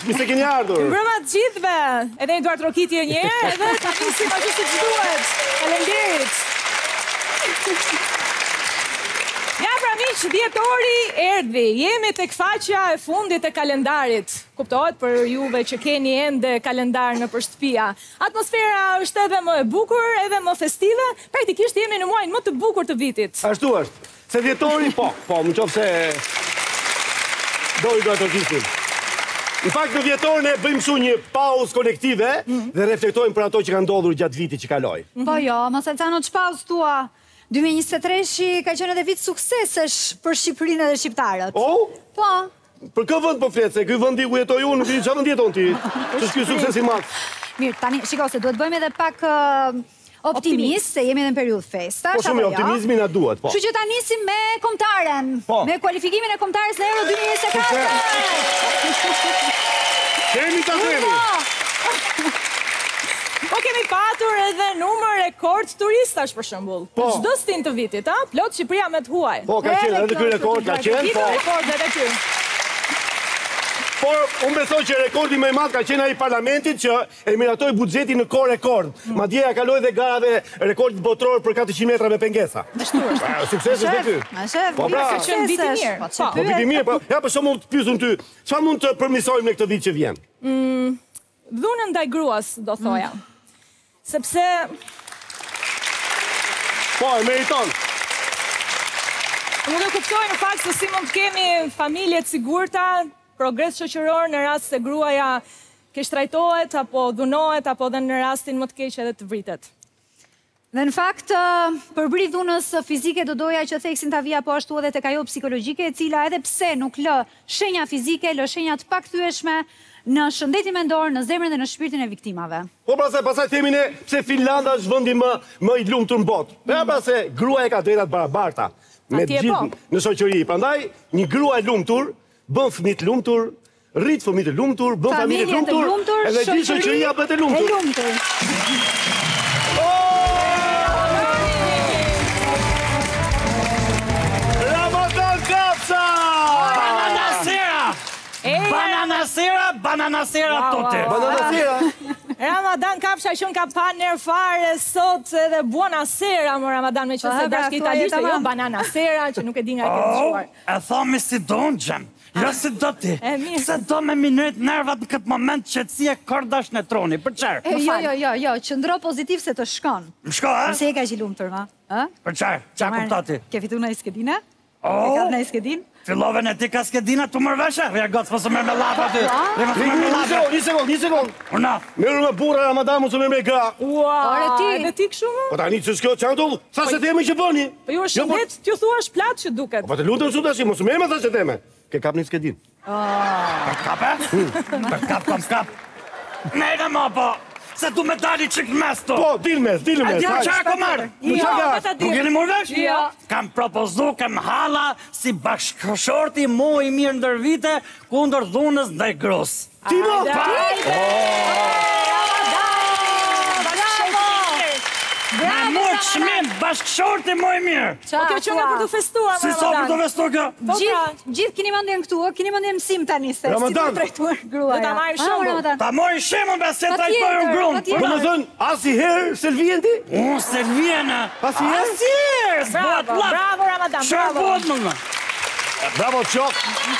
mi se keni ardhur. Mbrëma të gjithëve, edhe një duart rokitje një herë, edhe ta nisim ashtu siç duhet. Faleminderit. Ja pra miq, dhjetori erdhi. Jemi tek faqja e fundit e kalendarit. Kuptohet për juve që keni ende kalendar në shtëpia. Atmosfera është edhe më e bukur, edhe më festive. Praktikisht jemi në muajin më të bukur të vitit. Ashtu është. Se dhjetori, po, më qoftë se dori do të rrokisim. Në fakt në dhjetorin e bëjmë shumë një pauzë kolektive dhe reflektojmë për ato që ka ndodhur gjatë vitit që kaloi. Po jo, mos Alcano, ç'pauzë tua? 2023 ka qenë edhe vit suksesesh për Shqipërinë dhe shqiptarët. Oh? Po. Për kë vend po flet, se ky vendi ku jetoj unë, nuk di çfarë vend jeton ti. Ç'është ky sukses i madh? Mirë, tani shikoj se duhet bëjmë edhe pak optimist, se jemi edhe në periudhë festa. Po shumë optimizmi na duhet, po. Kështu që ta nisim me kombëtaren, me kualifikimin e kombëtares në Euro 2024. Kemi ta kemi. Po kemi patur edhe numër rekord turistash për shembull. Po. Çdo stin të vitit, a? Plot Shqipëria me të huaj. Po, ka qenë edhe ky rekord, ka qenë, po. Rekordet e ty. Por, unë besoj që rekordi më i madh ka qenë ai parlamentit që e miratoi buxhetin në kohë rekord. Madje ja kaloi dhe garave rekordit botror për 400 metra me pengesa. Ashtu është. Suksesi është ky. Po pra, ka qenë vit i mirë. Po vit i mirë, po. Ja për shembull të pyesun ty, çfarë mund të përmirësojmë në këtë vit që vjen? Dhunën ndaj gruas, do thoja. Sepse... Po, e meriton. Nuk e kuptoj në fakt se si mund të kemi familje të sigurta, progres shoqëror në rast se gruaja keq trajtohet, apo dhunohet, apo dhe në rastin më të keq edhe të vritet. Dhe në fakt, përbri dhunës fizike do doja që theksin ta vija po ashtu edhe tek ajo psikologjike, e cila edhe pse nuk lë shenja fizike, lë shenja të pakthyeshme në shëndetin mendor, në zemrën dhe në shpirtin e viktimave. Po pra se pasaj themi ne pse Finlanda është vendi më i lumtur në botë. Pra se gruaja ka drejtat barabarta me të gjithë në shoqëri. Prandaj një grua e lumtur bën fëmijë të lumtur, rrit fëmijë të lumtur, bën familje të lumtur, edhe gjithë shoqëria bëhet e lumtur. Bananasera tutti. Bananasera. Ramadan Kapsha që ka pa nërë fare sot edhe buonasera më Ramadan me që se dashki italisht jo bananasera që nuk e di nga këtë shuar. E thomi si do unë gjem. Jo si do ti. Se do me minuit nervat në këtë moment qëtësie kordash në troni. Për qërë? Jo, qëndro pozitiv se të shkon. Më shko, e? Se e ka që lumë tërma. Për qërë? Qa kuptati? Ke fitu në iskedina? Ke kap në iskedin? Fillove në ti ka skedina të mërveshe? Rja gotës po së mërë me lapa ty. Një sekund. Una. Merë me burra Ramadan mu së mërë me gra. Ua, edhe ti këshu mu? Po tani që s'kjo qanë të sa se teme që bëni. Po ju është shëndet, t'ju thua është platë që duket. Po të lutëm shumë të ashtë, mu së mërë me sa se teme. Ke kap një skedin. Për kap, e? Për kap, kom s'kap. Nejde ma po. Se du me dali qik mes tu. Po, dil mes. A di më qa ko marë? Nuk jeni mërvesh? Jo. Kam propozu, kem hala si bashkëshorti mu i mirë ndër vite kundër dhunës ndaj grus. Ti mo? Me mërë qmim, bashkëshorti mu i mirë. Po kjo që nga për të festuar, Si sa për të festuar kjo? Gjithë kini mandjen këtu, kini mandjen mësim tani se si të trajtuar gruaja. Do ta marrë shumë. Ta mori shemë me se trajtojnë grunë. Do më thënë, asiherë Selvien ti? Unë Selviena. Asiherë? Asiherë! Bravo Ramadan, Qërë bravo. bëhet më nga? Bravo, qok.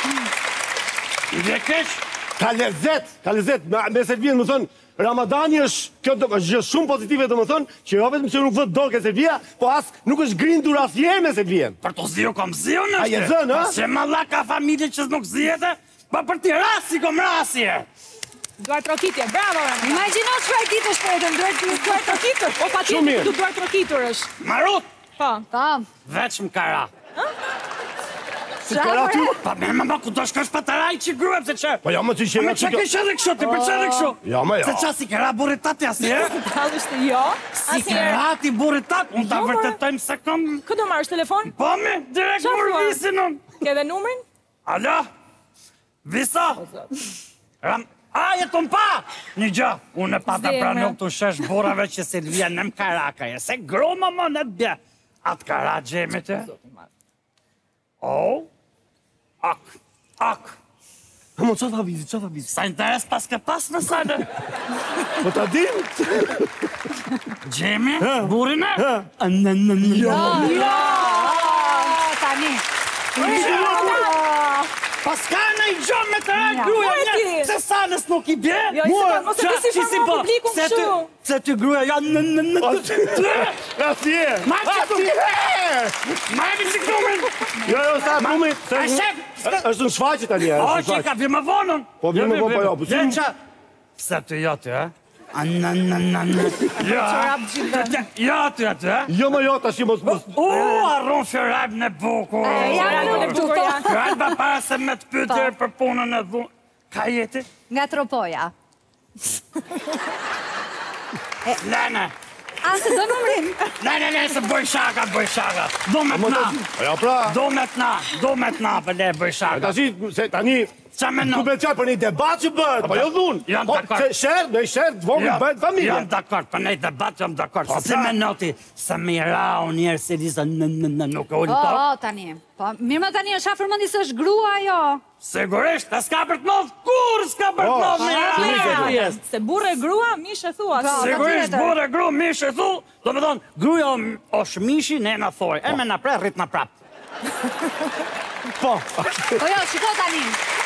I dhe keq? Ka lezet. Me Selvien më thënë, Ramadani është gjë shumë pozitive të më thënë, që jo vetëm që nuk vët dorë ke Selvia, po asë nuk është grindur asjerë me Selvien. Për të zio kom zio në A je zënë, a? Pas që ma ka familje që nuk zjete, pa për ti rasi kom rasje. Duart rokitje, bravo Ramadan. Imagjino çfarë ditë është për vetëm Duart rokitur. Po pa tjetër këtu duart rokitur është. Marut, Po. veç më kara. Si kara ty? Pa me ku do shkosh pa të raj që gruem se që. Po ja më që Me që kështë edhe kështu, ti për që edhe kështu. Ja, ma ja. Se që si kera burit tati asjerë? Talështë jo. Si kera ti burit tati? Unë ta vërtetojnë se kom... Këtu marrësh telefon? Po me, direkt mërë visin unë. Ke dhe numrin? Alo? Visa? A, jeton pa! Një gjë, unë e pata pra nuk të shesh burave që Selvia në më karaka e, se groma më në të bje. Atë kara gjemi të? O, ak. Mo, që tha vizit? Sa interes pas ke pas në sajnë? Po ta dim? Gjemi, burine? Tani. Pas ka në i gjonë me të rejtë gruja një, se sanës nuk i bje? Jo, mos e pisi forma publikum kështu. Se ty gruja janë në Atje! Ma e si këmën! Jo, sa plumit. A shef! është në shfaqit tani. O, që ka vi më vonën. Po vi më vonë, po jo. Pse ty jo ty, e? Jo ty aty, e? Jo më jo, tash mos. Arron fjërajb në bukur. Fjërajb ba para se me të pytër për punën e dhunë. Ka jeti? Nga Tropoja. Lene. A, se do numrin? Ne, se bëj shaka. Do me t'na. Ja pra. Do me t'na, për le bëj shaka. Tani, qa me ku në? me qarë për një debat që bëhet, po jo dhunë. Jam dakord. Në shërë, dvogën bëhet familje. Jam dakord, për nej debat jam dakord. Se me noti, se me i rao njerë se lisa nuk e ullë top. O, tani. Po, mirë më tani, është afërmëndi se është grua, jo. Sigurisht, a s'ka për t'modh, kur s'ka për t'modh me Se burë e grua, mish e thua. Sigurisht, burë e gru, mish e thu, do me thonë, gruja është mishi, ne na thoj, e me na pre, rrit na prap. Po. Po jo, shiko tani.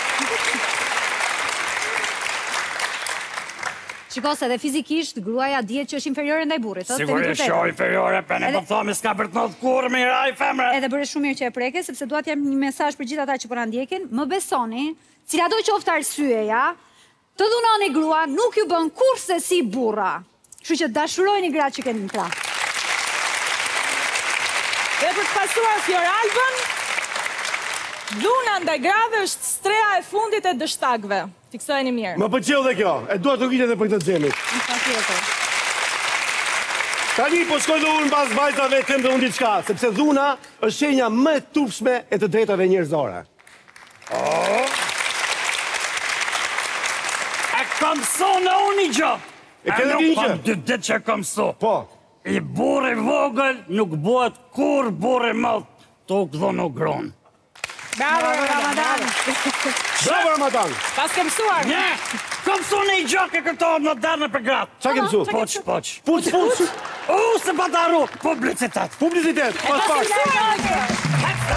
Shiko se dhe fizikisht, gruaja dihet që është inferiore ndaj burrit. Sigurisht, jo inferiore, për ne po thomi s'ka për t'modh kur me i raj femre. Edhe bëre shumë mirë që e preke, sepse dua t'jap një mesazh për gjithë ata që po na ndjekin. Më besoni, cilado qoftë arsyeja, të dhunoni grua nuk ju bën kurse si burra. Kështu që dashurojeni gratë që keni në krah. Dhe për të pasuar Fjoralbën, dhuna ndaj grave është streha e fundit e dështakve. Fiksojeni mirë. Më pëlqeu dhe kjo. E dua të ngjitet edhe për këtë xhemit. Tani po shkoj dhe unë pas vajzave them dhe unë diçka, sepse dhuna është shenja më e turpshme e të drejtave njerëzore. E kam so në unë i gjë. E ke dhe ti një gjë? Dy ditë që kam so. Po. I burri vogël nuk bëhet kur burri madh, tok dhe nuk gron. Bravo, Ramadan. Bravo Ramadan. Pas ke mësuar. Ne, kam so në i gjë ke këtohet në darnë për gratë. Qa ke mësu? Poq. Puç. Se pa daru, publicitet. Publicitet, pas pak.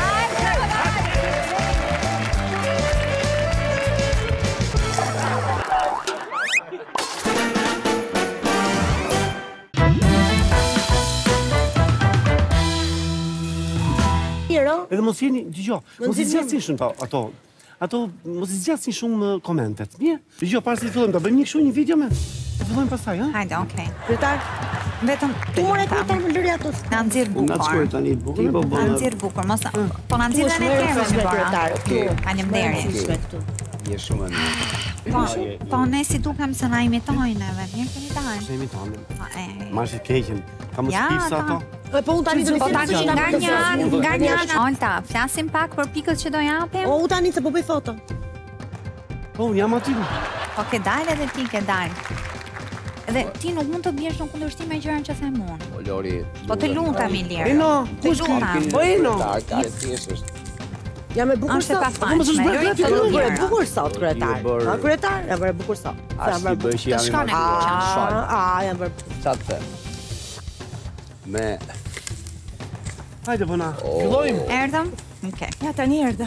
Edhe mos jeni, dëgjoj, mos i zgjasin shumë ato mos i zgjasin shumë komentet. Mirë. Dëgjoj, para se të fillojmë, ta bëjmë një kështu një video me. Ta fillojmë pastaj, ha? Hajde, okay. Kryetar, Vetëm tu more kryetar më lëri ato. na nxjerr bukur. Na shkoj tani bukur. Na nxjerr bukur, mos. Po na nxjerr ne kemi me kryetar. Faleminderit. Je shumë Po ne si dukem se na imitojnë edhe, mirë keni dalë. Se imitojnë. Po Mash të keqen. Ka mos pipsa ato. Po unë tani do Po të tani nga një anë. Olta, flasim pak për pikët që do japim. O, u tani se po bëj foto. Po, unë jam aty. Po ke dalë edhe ti ke dalë. Edhe ti nuk mund të bjesh në kundërshtim me gjëran që them unë. O Lori. Po të lutem Ilir. Eno, kush ka? Po eno. Ka thjesht është. Jam e bukur Është sot. pa faqshme. Po do bëre bukur sot kryetar. Ha kryetar, jam bërë bukur sot. As ti bësh jam. shkon e kuqen. Jam bërë. Sa të them. Me Hajde po na. Fillojmë. Erdhëm? Okej. Ja, tani erdha.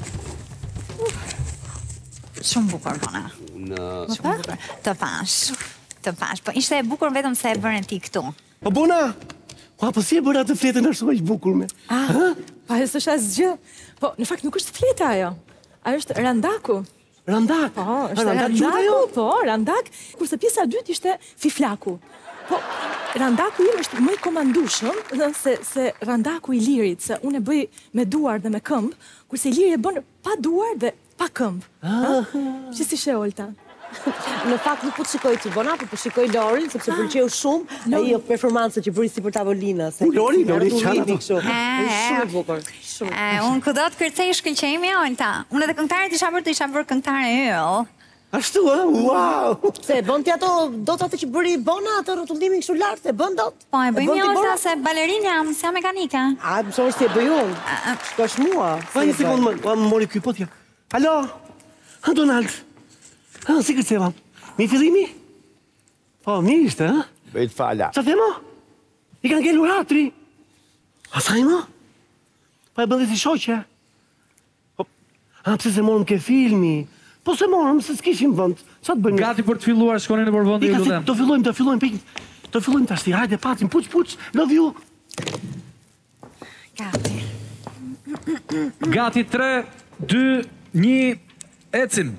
Shumë bukur bona. në Të pash. Po ishte e bukur vetëm se e bërën ti këtu. Po bona. Po si e bëra të fletën ashtu aq bukur me? Pa e s'është asgjë. Po, në fakt nuk është fleta ajo. Ajo është randaku. Randak. Po, është randak quhet randaku, ajo? po, randak. Kurse pjesa e dytë ishte fiflaku. Po, randaku im është më i komandueshëm se randaku i Lirit, se unë e bëj me duar dhe me këmbë, kurse Iliri e bën pa duar dhe pa këmbë. Që si she Olta? Në fakt nuk po të shikoj ti bona, po shikoj Lorin sepse pëlqeu shumë ai performanca që bëri si për tavolinën. Lori çana kështu. Shumë e bukur. Shumë. Unë ku do të kërcej shkëlqejmë Olta. Unë edhe këngëtaret isha bërë këngëtare yll. Ashtu, wow. Se bën ti ato dot atë që bëri bona atë rrotullimin kështu lart, e bën dot? Po e bëj bën një ti Olta bona? se balerinë jam, si jam mekanike. A, mësor si e bëj unë. Shkosh mua. Po një sekondë më mori ky po t'ja. Alo. Ha, Donald. Ha, si kërceva. Mi fillimi? Po, mirë ishte, ha? Bëjt fala. Qa thema? I kanë gellur hatri. Asaj më? Pa e bëndhe si shoqe. Po, pse se morëm ke filmi? Po se morëm, se s'kishim vënd. Qa të bëjmë? Gati për të filluar, shkoni në përvëndi, ju lutem. Do fillojmë, do fillojmë të ashti. Hajde, pacim, puq, love you. Gati. Gati 3, 2, 1, ecim.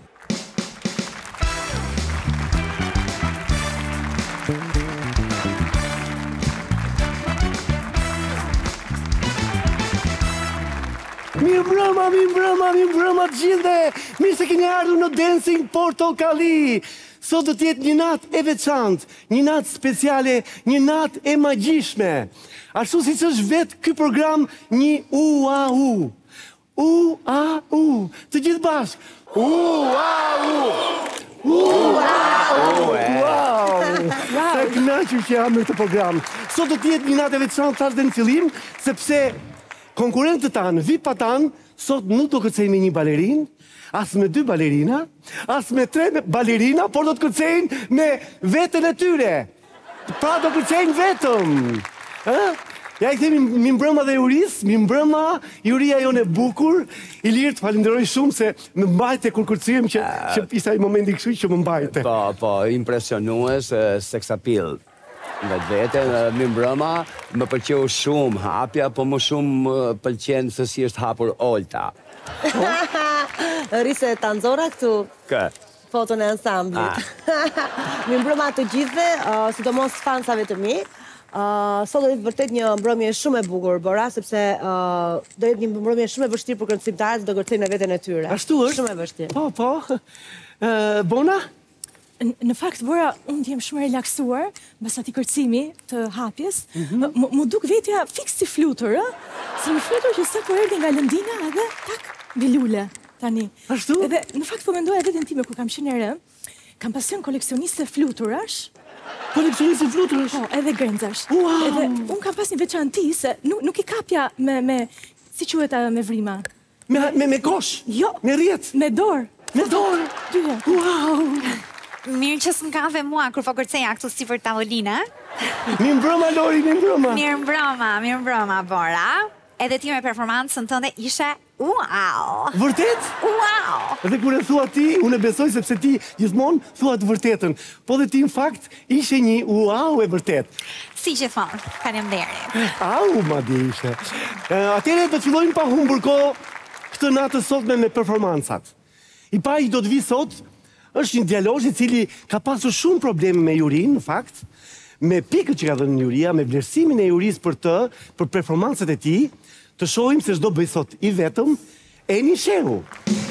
Mirë mbrëma të gjithë. Mirë se keni ardhur në Dancing Portokalli. Sot do t'jetë një natë e veçantë, një natë speciale, një natë e magjishme. Ashtu si që është vetë ky program një U-A-U. U-A-U. Të gjithë bashkë. U-A-U. U-A-U. Wow. Sa kënaqur që jam në këtë program. Sot do t'jetë një natë e veçantë, thash dhe në fillim, sepse konkurrentët tanë, vipat tanë, sot nuk do kërcejnë me një balerin, as me 2 balerina, as me 3 balerina, por do të kërcejnë me vetën e tyre. Pra do kërcejnë vetëm. Ja i themi mi mbrëma dhe Juris, mi mbrëma, Juria jonë e bukur, Ilir të falenderoj shumë se më mbajte kur kërcejmë që isa i momenti kështu që më mbajte. Po, impresionues, sex appeal. Vetë, mi mbrëma, më pëlqeu shumë hapja, po më shumë pëlqen se si është hapur Olta. Rrise të anzora këtu foton e ansamblit. Mi mbrëma të gjithve, sidomos fansave të mi. Sot do jetë vërtet një mbrëmje shumë e bukur, Bora, sepse do jetë një mbrëmje shumë e vështirë për këndësimtarët do kërcejnë me veten e tyre. Ashtu është? Shumë e vështirë. Po. Bona? Në fakt, Bora, unë jem shumë relaksuar, bas ati kërcimi të hapjes, mu duk vetja fix si flutur, se një flutur që sa kur erdi nga lëndina edhe tak, bilule, tani. Ashtu? Edhe, në fakt, po mendoja vetën time, kur kam qenë re, kam pasion koleksioniste fluturash. Koleksioniste fluturash? Po, edhe grenzash. Wow! Edhe, unë kam pas një veçanti, se nuk i kapja me si queta me vrima. Me kosh? Jo. Me rjetë? Me dorë. Me dorë? Dyre. Wow! Mirë që s'm ka dhe mua kur po kërceja këtu si për tavolina. Mi mbrëma, Lori, mi mbrëma. Mirë mbrëma, Bora. Edhe ti me performancën tënde ishe wow. Vërtet? Wow. Edhe kur e thua ti, unë e besoj sepse ti gjithmonë thua të vërtetën. Po dhe ti në fakt ishe një wow e vërtet. Si që thonë, faleminderit. Au, ma di ishe. Atere do të fillojnë pa humbur kohë këtë natë sotme me performancat. I pa i do të vi sot, është një djalosh i cili ka pasur shumë probleme me Jurin, në fakt, me pikët që ka dhënë Juria, me vlerësimin e Juris për performancët e tij, të shohim se çdo bëj sot i vetëm e një shehu.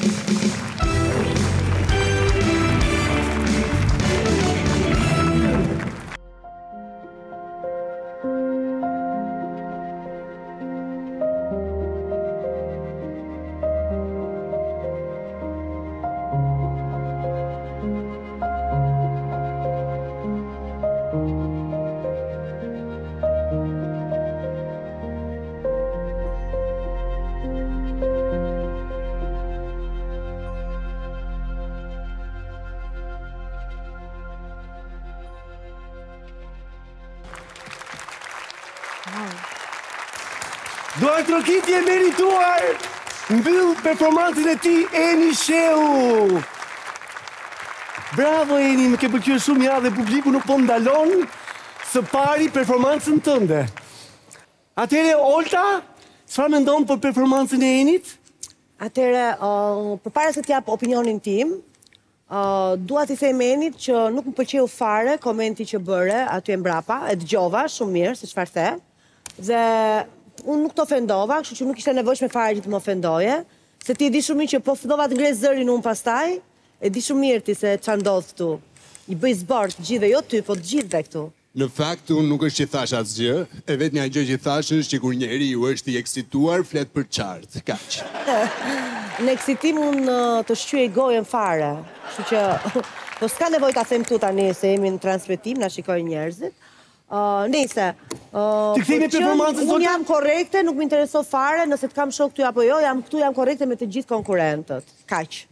Duar Trokiti e merituar, mbyll performancën e ti Eni Shehu. Bravo Eni, më ke pëlqyer shumë ja dhe publiku nuk po ndalon së pari performancën tënde. Atere, Olta, çfarë mendon për performancën e Enit? Atere, përpara se t'jap opinionin tim, dua t'i them Enit që nuk më pëlqeu fare komenti që bëre aty e mbrapa, e dëgjova shumë mirë se çfarë the. Dhe unë nuk të ofendova, kështu që nuk ishte nevojshme fare që të më ofendoje, se ti e di shumë mirë që po fillova të ngres zërin unë pastaj, e di shumë mirë ti se çfarë ndodh këtu. I bëj zbardh të gjithëve, jo ty, po të gjithëve këtu. Në fakt, unë nuk është që thash asgjë, e vetë një gjë që thash është që kur njeri ju është i eksituar, flet për qartë, kaq. Në eksitim unë të shqyej gojen fare, kështu që, po s'ka nevoj ta them këtu tani se jemi në transmetim, na shikojnë njerëzit. Nese, unë jam korekte, nuk më intereso fare, nëse të kam shok këtu apo jo, jam këtu, jam korekte me të gjithë konkurentët. Kaq.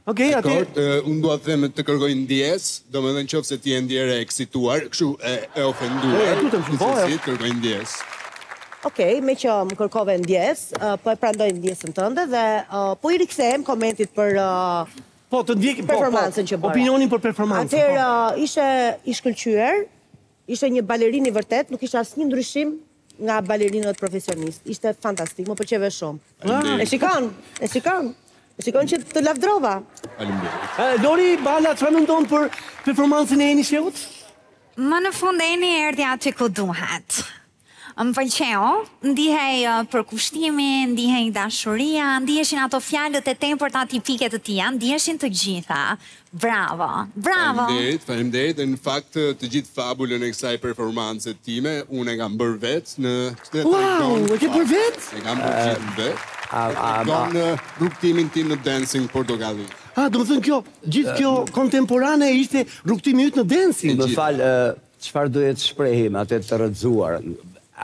Okej, atë... Unë dua të them të kërkoj ndjes, domethënë nëse ti je ndjerë e eksituar, kështu e ofenduar. Të kërkoj ndjes. Okej, me që më kërkove ndjes, po e prandoj ndjesën tënde dhe po i rikthehem komentit për Po, të ndjekim performancën që bëra. Opinionin për performancën. Atëherë ishte i shkëlqyer, ishte një balerinë i vërtet, nuk ishte asnjë ndryshim nga balerinët profesionist. Ishte fantastik, më pëlqeve shumë. E shikon që të lavdrova. Faleminderit. Lori Bala, çfarë mendon për performancën e Eni Sheut? Më në fund Eni erdhi aty ku duhet. Më pëlqeu, ndihej përkushtimi, ndihej dashuria, ndiheshin ato fjalët e tempërta tipike të tij, ndiheshin të gjitha. Bravo, bravo. Faleminderit, dhe në fakt të gjithë fabulën e kësaj performance time, unë e kam bërë vetë në... Wow, e ke bërë vetë? E kam bërë gjithë vetë. Në rrugtimin tim në Dancing Portokalli. Do më thënë gjithë kjo kontemporane ishte rrugtimi yt në dancing. Më falë, çfarë duhet shprehim atë të rrëzuarën?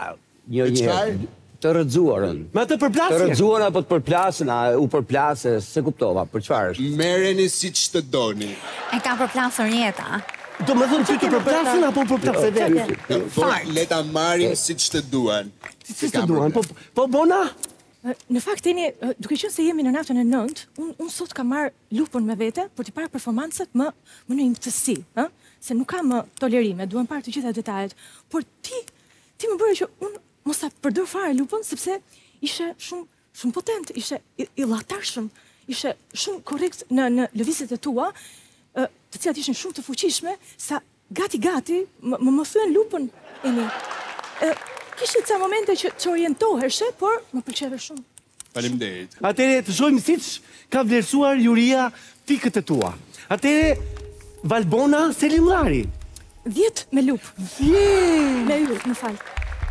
Të rrëzuarën. Me të përplasje? Të rrëzuarën apo të përplasën, u përplasë, se kuptova, për çfarë është? Merreni siç të doni. E ka përplasur jeta. Do më thënë që të përplasën apo përplasë vetë? Le ta marrim siç të duan. Siç të duan, po bona? Në fakt, Eni, duke qenë se jemi në natën e 9, unë sot kam marrë lupën me vete për t'i parë performancët më në imtësi, se nuk kam tolerime, duhem parë të gjitha detajet, por ti më bëre që unë mos ta përdor fare lupën, sepse ishe shumë potent, ishe i llatarshëm, ishe shumë korrekt në lëvizjet e tua, të cilat ishin shumë të fuqishme, sa gati më thyen lupën, Eni. Kishte ca momente që orientoheshe, por më pëlqeve shumë. Faleminderit. Atëre të shohim siç ka vlerësuar juria pikët e tua. Atëre Valbona Selimllari. 10 me lupë. Me lupë, më falë.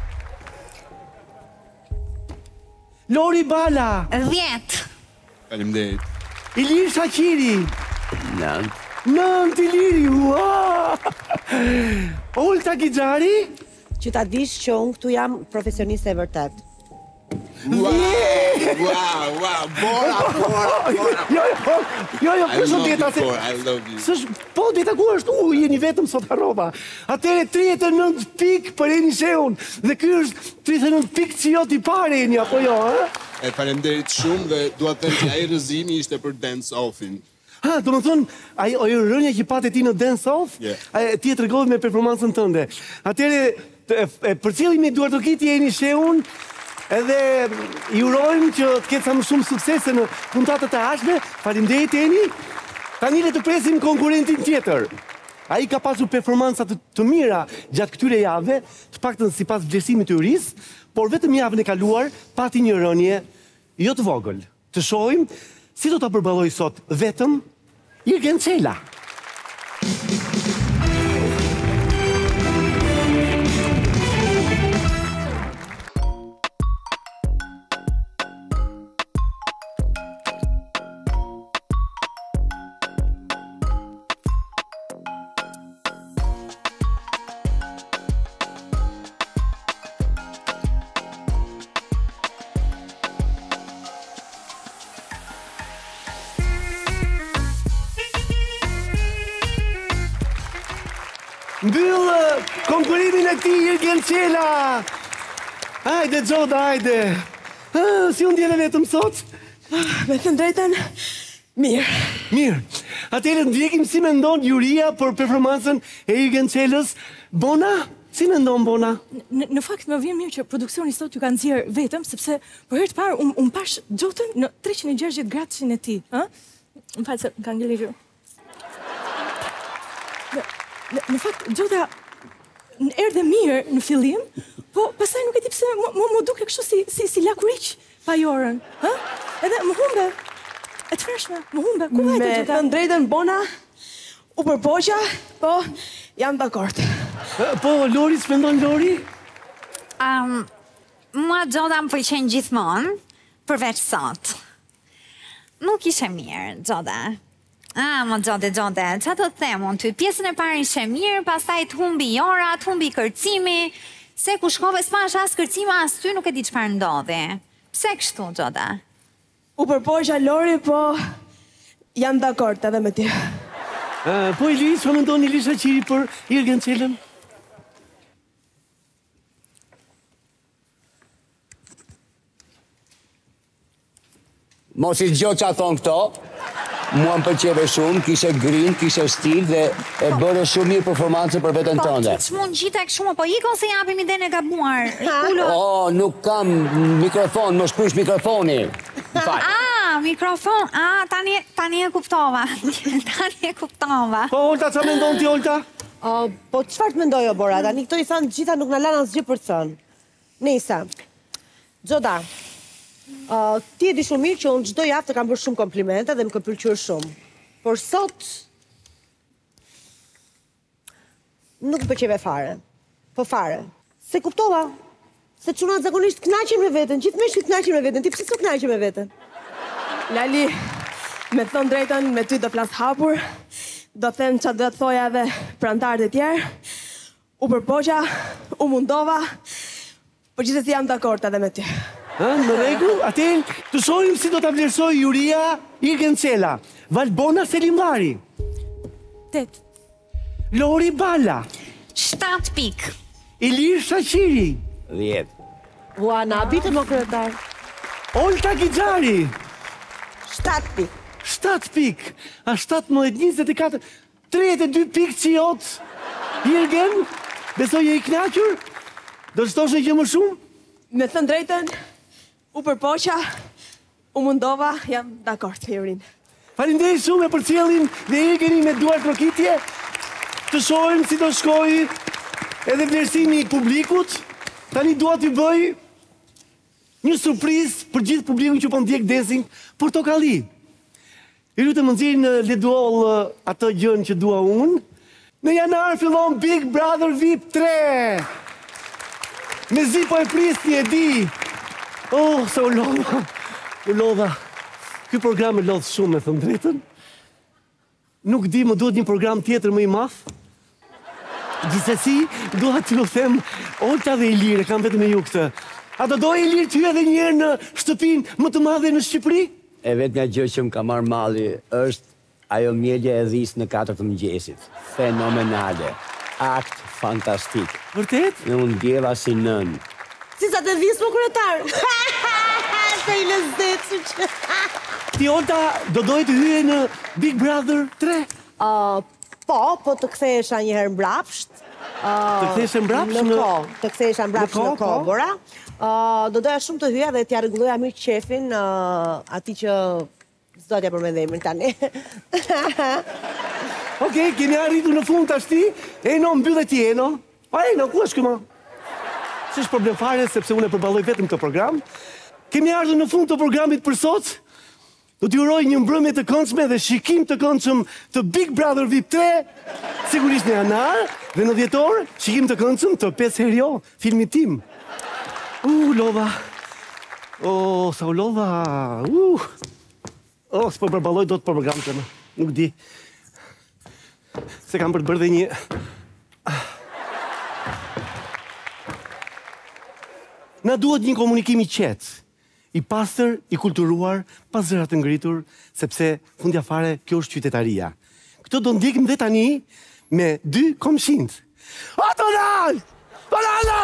Lori Bala. 10. Faleminderit. Ilir Shaqiri. 9. 9 Iliri. Olta Gixhari. Që ta dish që unë këtu jam profesioniste e vërtet. Wow, Bora. Jo, kështu dieta se... I love you. Po, dieta ku është? Jeni vetëm sot harrova. Atëre 39 pikë për Eni Sheun. Dhe ky është 39 pikë që jo t'i pare Eni, apo jo, E faleminderit shumë dhe dua të them që ai rrëzimi ishte për dance offin. Do më thonë, ajo rënja që pate ti në dance off, ti e tregove me performancën tënde. Atëre, përcjellimi duart të kiti Eni Sheun, edhe i urojmë që të ketë sa më shumë suksese në puntatët e ardhshme. Faleminderit Eni. Tani le të presim konkurrentin tjetër. Ai ka pasur performanca të mira gjatë këtyre javëve, të paktën sipas vlerësimit të jurisë, por vetëm javën e kaluar pati një rënje jo të vogël. Të shohim si do ta përballoj sot vetëm Jürgen Cela. Mbyllë konkurimin e ti, Jürgen Cela! Hajde, Gjoda, hajde! Si unë djeve vetëm sot? Me të drejten, mirë. Mirë. Atëherë ndjekim si mendon juria për performancën e Jürgen Celës. Bona? Si mendon, Bona? Në fakt më vjen mirë që produksioni sot ju ka nxjerr vetëm, sepse për herë të parë unë pash Gjotën në 360 gradëshin e tij, Më falë se ka ngelirë. Në fakt, Gjota erdhe mirë në fillim, po pastaj nuk e di pse më duke kështu si lakuriq pa jorën. Edhe më humbe, e të freshme, më humbe. Ku vajte, Gjota? Me të drejtën, Bona, u përpoqa, po jam dakord. Po, Lori, s'mendon Lori? Mua Gjota më pëlqen gjithmonë, përveç sot. Nuk ishe mirë, Gjota. Më Gjode, që të them unë ty, pjesën e parë ishe mirë, pastaj të humbi jora, të humbi kërcimi, se ku shkove s'pash as kërcima, as ty nuk e di çfarë ndodhi. Pse kështu, Gjode? U përpoqa Lori, po Jam dakord edhe me ty. Po Elis, që mendoni Elisa Qiri për Jürgen Celën? Mos i dëgjoj çfarë thon këto. Mua më pëlqeve shumë, kishe grin, kishe stil dhe e bëre shumë mirë performancë për veten tënde. Po, ç'mund gjithë kështu, po ikon se japim idenë e gabuar. Oh, nuk kam mikrofon, mos prish mikrofoni. Mikrofon. Tani e kuptova. Tani e kuptova. Po, Olta, çfarë mendon ti, Olta? Po, çfarë të mendoj, Bora? Tani këto i thanë gjitha nuk na lanë asgjë për të thënë. Nisa. Gjoda. Ti e di shumë mirë që unë çdo javë të kam bërë shumë komplimente dhe më ka pëlqyer shumë. Por sot nuk më pëlqeve fare. Po fare. Se kuptova se çunat zakonisht kënaqen me veten, gjithë meshkujt kënaqen me veten. Ti pse s'u kënaqe me veten? Lali, me të thënë drejtën, me ty do flas hapur, do them çfarë do të thoja edhe për anëtarët e tjerë. U përpoqa, u mundova, por gjithsesi jam dakord edhe me ty. Në rregull, atë të shohim si do ta vlerësoj Juria Jürgen Cela, Valbona Selimari. 8. Lori Balla. 7 pik. Ilir Shaqiri. 10. Ua, na bitë më kryetar. Olta Gixhari. 7 pik. 7 pik. A 17, 24, 32 pik që jot. Jürgen, besoj e i knaqur? Do të thosh gjë më shumë? Me thënë drejtën, u përpoqa, u mundova, jam dakord, Jurin. Faleminderit shumë për cilin dhe Jürgeni me duar trokitje. Të shohim si do shkoj edhe vlerësimi i publikut. Tani dua t'ju bëj një surprizë për gjithë publikun që po ndjek Dancing Portokalli. Ju lutem më nxjerrni në Leduol atë gjën që dua unë. Në janar fillon Big Brother VIP 3. Me zi po e prisni, e di. Oh, se u lodha. U lodha. Ky program e lodh shumë, me thënë drejtën. Nuk di, më duhet një program tjetër më i madh. Gjithsesi, dua t'ju them, Olta dhe Ilir, kam vetëm me ju këtë. A do dojë Ilir ty edhe një herë në shtëpinë më të madhe në Shqipëri? E vetmja gjë që më ka marrë malli është ajo mjedja e dhis në 4 të mëngjesit. Fenomenale. Akt fantastik. Vërtet? Në unë djeva si nën. Si sa të dhis më kryetar. Se i lezet që... Ti, Olta, do dojë të hyje në Big Brother 3? Po të kthehesha një herë mbrapsht. Të kthehesha mbrapsht në kohë. Të kthehesha mbrapsht në kohë, Bora. Do doja shumë të hyja dhe t'ja rregulloja mirë qefin atij që s'do t'ja përmend emrin tani. Okej, kemi arritur në fund tash ti. Eno, mbyllet ti, Eno. A, Eno, ku është ky më? S'është problem fare, sepse unë e përballoj vetëm këtë program. Kemi ardhur në fund të programit për sot. Do t'ju uroj një mbrëmje të këndshme dhe shikim të këndshëm të Big Brother VIP 3, sigurisht në janar, dhe në dhjetor, shikim të këndshëm të 5 herë jo, filmit tim. Lodha. Sa u lodha. S'po përballoj dot për program të më. Nuk di. Se kam për të bërë dhe një... Na duhet një komunikim i qetë, i pastër, i kulturuar, pas zërat të ngritur, sepse fundja fare kjo është qytetaria. Këto do ndjekim dhe tani me 2 komshind. O, Tonal! Tonalo!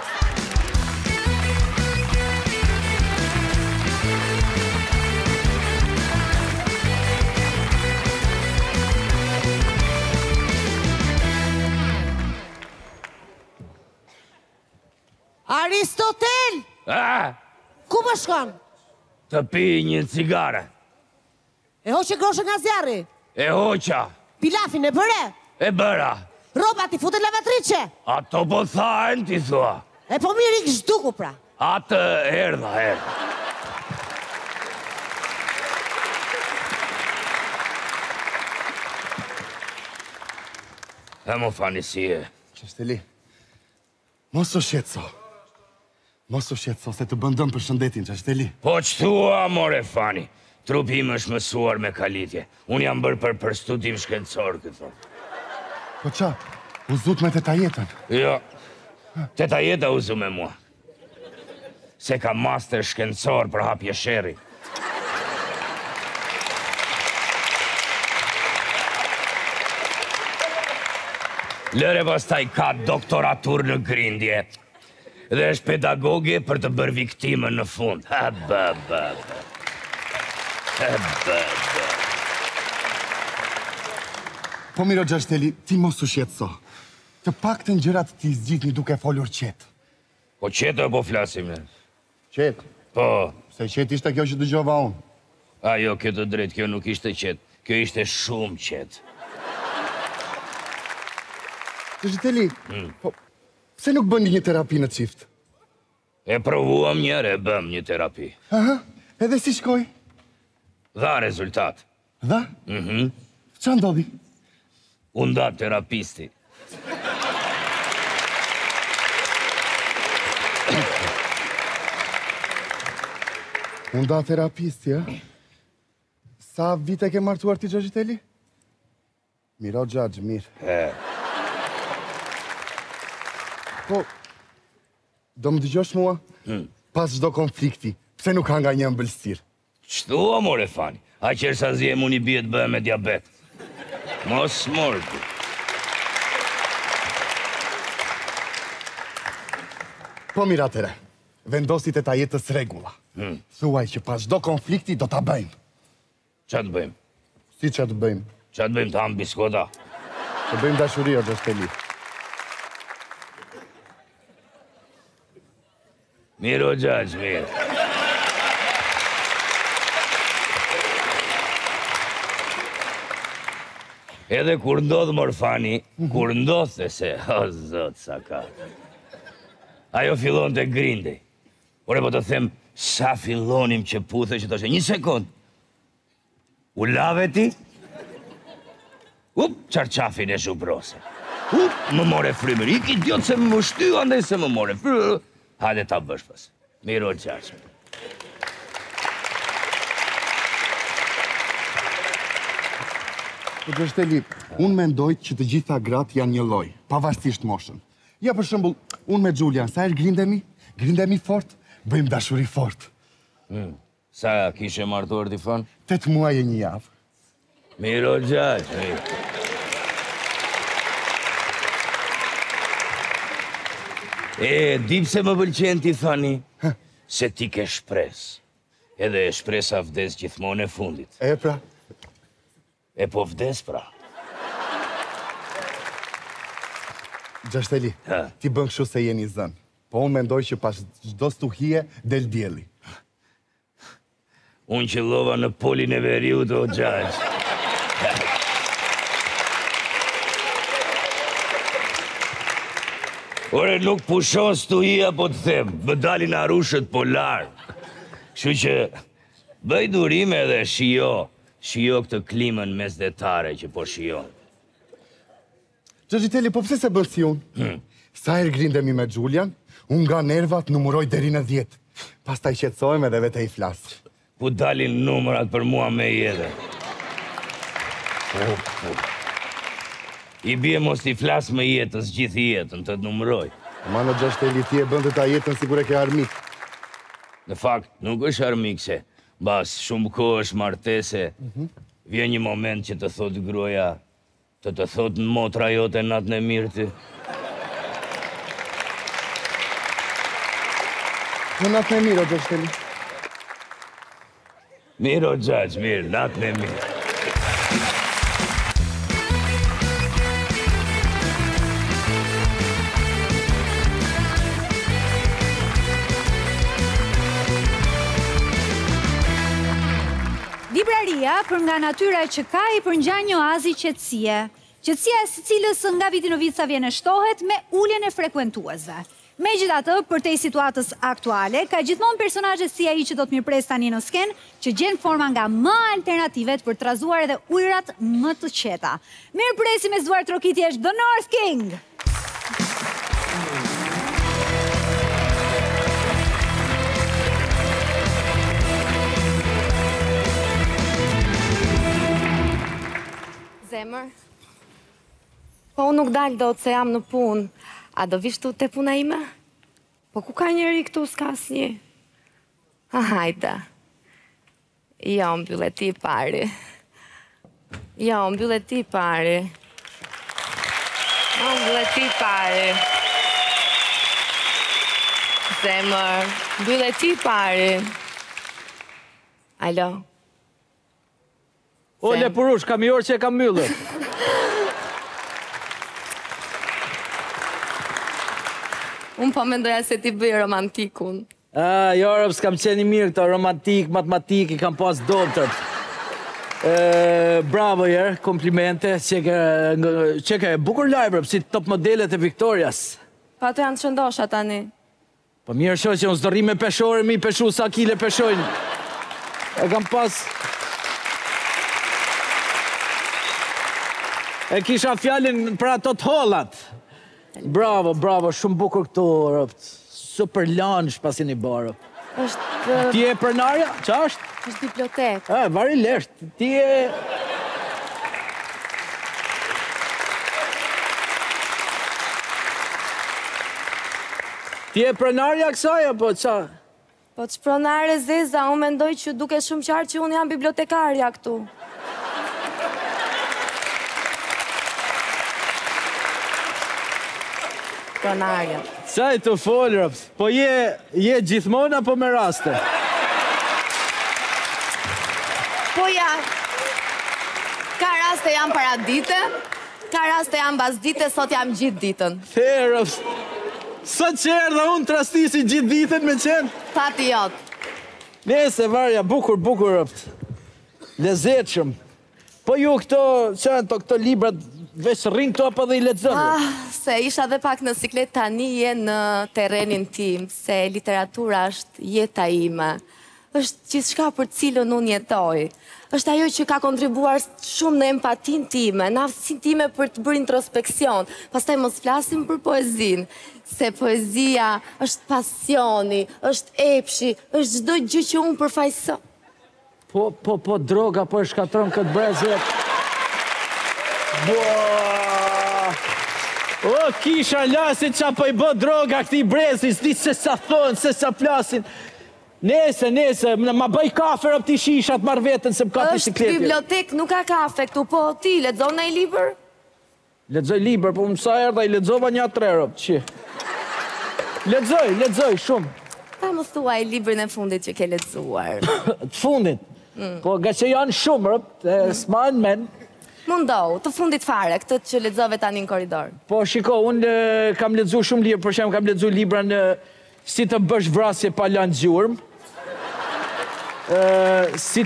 Aristotel! Ku më shkon? Të pi një cigare. E hoqe groshën nga zjarri? E hoqa. Pilafin e bëre? E bëra. Roba ti futet lavatrice? Ato po thajnë, ti thua. E po mirë i këshduku pra. Atë erdha. E më fani si e. Qeshteli, mos o shqetëso. Mos o shqetëso, se të bëndëm për shëndetin, Qeshteli. Po qëtua, more fani. Trupi im është mësuar me kalitje. Unë jam bërë për studim shkencor, këto. Po qa, u zut me teta jetën? Jo, teta jeta uzu me mua. Se ka master shkencor për hapje sheri. Lëre pastaj ka doktoratur në grindje. Dhe është pedagoge për të bërë viktimën në fund. Po Miro Gjashteli, ti mos u shqetëso. Të paktën gjërat ti zgjidhni duke folur qetë. Po qetë o po flasim e? Qetë? Po. Se qetë ishte kjo që dëgjova unë. Ajo, kjo të drejtë, kjo nuk ishte qetë. Kjo ishte shumë qetë. Gjashteli, po, pse nuk bëni një terapi në qift? E provuam njërë, e bëm një terapi. Aha, edhe si shkoj? Dha rezultat. Dha? Qa ndodhi? Unë da terapisti. Unë da terapisti, ja? Sa vite ke martuar ti, Gjashteli? Miro Gjagj, mirë. Po, do më dëgjosh mua? Pas çdo konflikti, pse nuk ha nga një ëmbëlsirë? Qëtu, amore Fani, a qërë sa zi e mu një bje të bëhe me diabet. Mos morti. Po mirë atere, vendosit e ta jetës regula. Thuaj që pas çdo konflikti do ta bëjmë. Qa të bëjmë? Si qa të bëjmë? Qa të bëjmë të hamë biskota? Të bëjmë dashuri, o Gjashteli. Mirë o Gjagj, mirë. Edhe kur ndodhë Morfani, kur ndodhë se, o zotë sa ka. Ajo fillon të grindej. Ore, po të them, sa fillonim që puthe që të shë, një sekund. U lave ti? Qarqafin e shubrose. Më more frymër. Ik idiot se më shty, andaj se më more frymër. Hajde ta bësh pas. Miro Gjagj. Po Gjashteli, unë mendoj që të gjitha gratë janë një lloj, pavarësisht moshën. Ja për shembull, unë me Xhulian, sa herë grindemi fort, bëjmë dashuri fort. Sa kishe martuar ti fon? 8 muaj e 1 javë. Miro Gjagj, mirë. Di pse më pëlqen ti thani? Se ti ke shpresë. Edhe shpresa vdes gjithmonë e fundit. E pra? E po vdes pra. Gjashteli, ti bën kështu se jeni zën. Po unë mendoj që pas çdo stuhie del dielli. Unë qëllova në polin e veriut, o Gjagj. Ore, nuk pushon stuhia, po të them, më dalin arushët polar. Kështu që bëj durime dhe shijo këtë klimën mesdhetare që po shijon. Gjashteli, po pse se bën si unë? Sa herë grindemi me Xhulian, unë nga nervat numëroj deri në 10. Pastaj qetësohem edhe vete i flas. Ku dalin numërat për mua me jetë? I bie mos t'i flas me jetës gjithë jetën, të numëroj. Mano Gjashteli, ti e bënde ta jetën sikur e ke armik. Në fakt, nuk është armik se, bas shumë kohë është martese, vjen një moment që të thot gruaja, të thot në motra jote natën e mirë ty. Në natën e mirë, o Gjashteli. Mirë, o Gjagj, mirë, natën e mirë. Libraria, për nga natyra që ka, i përngjan një oazë qetësie. Qetësia e së cilës nga viti në vit sa vjen e shtohet me uljen e frekuentuesve. Megjithatë, përtej situatës aktuale, ka gjithmonë personazhe si ai që do të mirpres tani në skenë, që gjen forma nga më alternativet për të trazuar edhe ujërat më të qeta. Mirëpresim me zuar trokitjesh The North King. Zemër, po unë nuk dalë do të se jam në punë. A do vishtu të puna ime? Po ku ka njëri këtu s'ka asnjë? Hajde. Jo, mbyllet ti pari. Jo, mbyllet ti pari. Mbyllë ti pari. Zemër, mbyllë ti pari. Alo. O, Lepurush, kam i orë që e kam mbyllë. Unë po mendoja se ti bëj romantikun. Jorëp, s'kam qeni mirë këto, romantik, matematik, i kam pas dobtët. Bravo, Jer, komplimente, qeka e bukur lajbër, si top modelet e Victorias. Pa të janë të shëndosha tani. Po mirë shoh që unë s'do rri me peshore, mi peshu sa kile peshojnë. E kam pas... E kisha fjallin për ato të hollat. Bravo, bravo, shumë bukur këtu, rëpt. Super lunch pasin i barë. Ti e pronarja? Qa është? Është bibliotek. Vari lesht. Ti e... Ti e pronarja kësaj, apo qa? Po të shpronare Zeza, unë mendoj që duke shumë qartë që unë jam bibliotekarja këtu. Pronarja. Qaj të folë, po je gjithmona apo me raste? Po ja, ka raste jam paradite, ka raste jam basdite, sot jam gjithë ditën. Herë, sa qërë dhe unë trastisi gjithë ditën me qenë? Pati jotë. Nese, varja, bukur, lezetshëm. Po ju këto, qënë të këto librat, veç rrinë këto apo dhe i lexonë? Se isha dhe pak në siklet tani je në terenin tim, se literatura është jeta ime. Është gjithë shka për cilën unë jetoj. Është ajo që ka kontribuar shumë në empatin time, në aftësin time për të bërë introspeksion. Pastaj mos flasim për poezin, se poezia është pasioni, është epshi, është çdo gjë që unë përfaqësoj. Po, droga, po e shkatron këtë brezet. O, kisha lasit qa po i bë droga këti brezi, s'di se sa thonë, se sa flasin. Nese, ma bëj kafe rëp t'i shishat marrë vetën se m'ka bicikletë. Është bibliotek, nuk ka kafe këtu, po ti, lexon në i liber? Lexoj liber, po mësa erdha i lexova një 3 rëp, që. Lexoj, shumë. Ta më thua i librin e fundit që ke lexuar. Të fundit? Po, nga që janë shumë rëp, s'ma në men. Mundohu, të fundit fare, këtë që lexove tani në korridor. Po, shiko, unë kam lexu shumë libra, për shemë kam lexu libra në si të bësh vrasje pa lanë gjurëm, si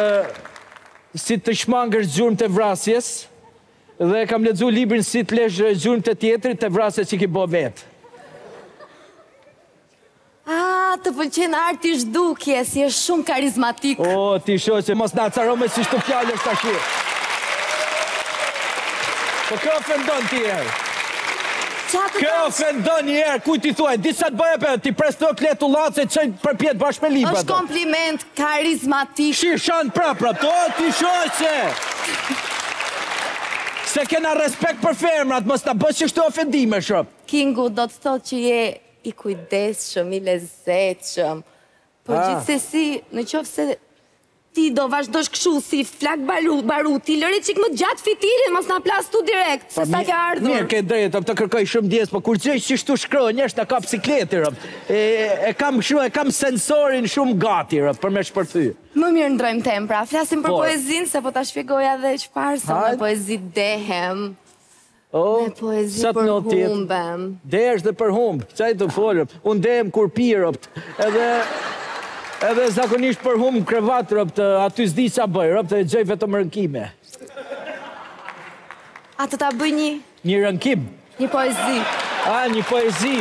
të shmangësh gjurëm të vrasjes, dhe kam lexu librin si të lesh gjurëm të tjetrit të vrasjes që ki bo vetë. Të pëlqen arti zhdukje, si është shumë karizmatik. O, ti shoh që mos nga carome si shtu fjallës të ashtu. Po kë ofendon ti erë? Kë ofendon një erë, kuj ti thuaj, di sa të bëje për, ti pres të kletu latë se qëjnë përpjet bashkë me libra. Është kompliment karizmatik. Shanë prapra, to ti shoh që... Se kena respekt për fermrat, mos të bësh që shtu ofendime, shop. Kingu do të thot që je i kujdesshëm, i lezetshëm. Por gjithsesi, në qoftë se ti do vazhdosh kështu si flak baruti, lëre qik më gjatë fitirin, mos na plas tu direkt, se sa ke ardhur. Mirë ke drejtë, të kërkoj shumë djes, po kur gjej që shtu shkronjë, është ka bicikletë, e kam sensorin shumë gati, për me shpërthy. Më mirë ndrojmë tem, pra, flasim për poezin, se po ta shpjegoja dhe çfarë sa me poezi dehem. Me poezi për humbem. Dehesh dhe për humb, qaj të folëm. Unë dehem kur pirëpt, edhe zakonisht për humb krevat rëpt, aty s'di qa bëj, rëpt e gjej vetëm rënkime. A të ta bëj një? Një rënkim? Një poezi. Një poezi.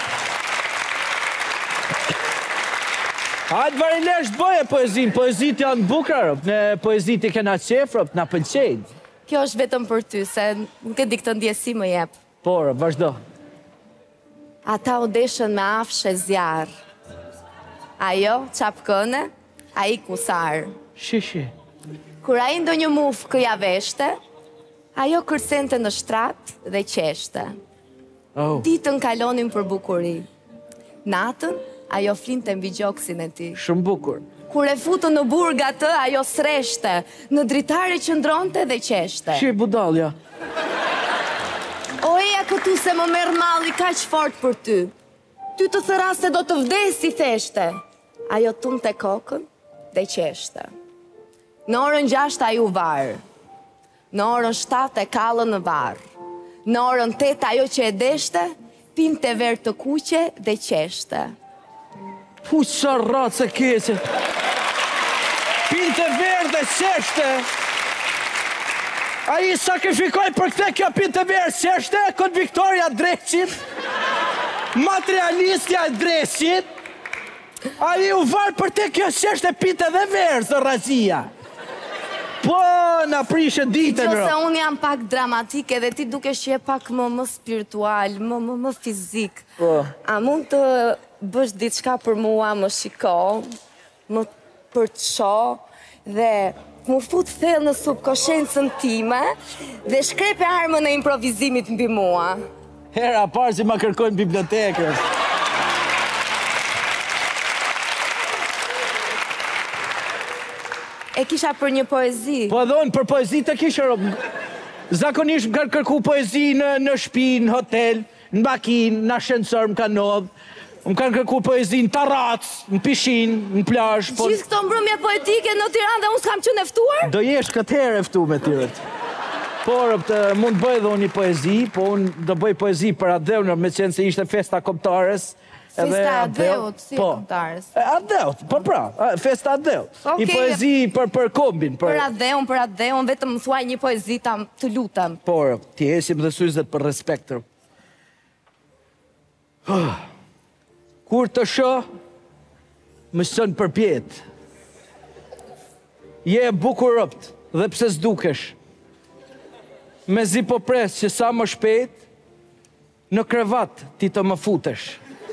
Hajtë varilesh bëje poezin, poezit janë bukra rëpt, në poezit i kena qef rëpt, na pëlqejnë. Kjo është vetëm për ty, se nuk e di këtë ndjesi më jep. Por, vazhdo. Ata u deshën me afshë e zjarë. Ajo, qapkëne, a i kusarë. Shishi. Kur a i ndo një mufë këja veshte, ajo kërsente në shtratë dhe qeshte. Ditën kalonin për bukuri. Natën, ajo flinte mbi gjoksin e ti. Shumë bukur. Kur e futën në burg atë, ajo sreshte, në dritare qëndronte dhe qeshte. Shi budalja. O eja këtu se më merr malli kaq fort për ty. Ty të thëra se do të vdesi, theshte. Ajo tumte kokën dhe qeshte. Në orën 6 ajo varë. Në orën 7 e kallën në varë. Në orën 8 ajo që e deshte, pinte verë të kuqe dhe qeshte. Qa ratë se keqe. Pinte verë dhe qeshte. A i sakrifikoj për këte kjo pinte verë qeshte, këtë Viktoria Dreqit, materialistja Dreqit, a i u varë për te kjo qeshte pinte dhe verë, së razia. Po, në prishe ditën, Që se unë jam pak dramatike dhe ti duke që je pak më spiritual, më fizik. A mund të bësh diçka për mua, më shiko, më përço dhe më fut thellë në subkonsciencën time dhe shkrepe armën e improvizimit mbi mua. Hera parë që ma kërkojnë bibliotekës. E kisha për një poezi. Po edhe unë për poezi të kisha robë. Zakonisht më kanë kërku poezi në shtëpi, në hotel, në makinë, në ascensor më kanë nodhë. Më kanë kërku poezi në tarac, në pishin, në plazh. Gjithë këto mbrëmje poetike në Tiranë dhe unë s'kam qenë eftuar? Do jesh këtë herë eftu me tyret. Por mund bëj dhe unë një poezi, po unë do bëj poezi për Adeun, me qenë se ishte festa kombëtares. Festa Adeut, si kombëtares. Adeut, po pra, festa Adeut. I poezi për kombin. Për Adeun, vetëm më thuaj një poezi të lutem. Por, ti hesim dhe syzet për respektër. Kur të shoh, më shën për pjetë. Je e bukur rëpt, dhe pse s'dukesh. Me zi po pres që sa më shpejt, në krevat ti të më futesh.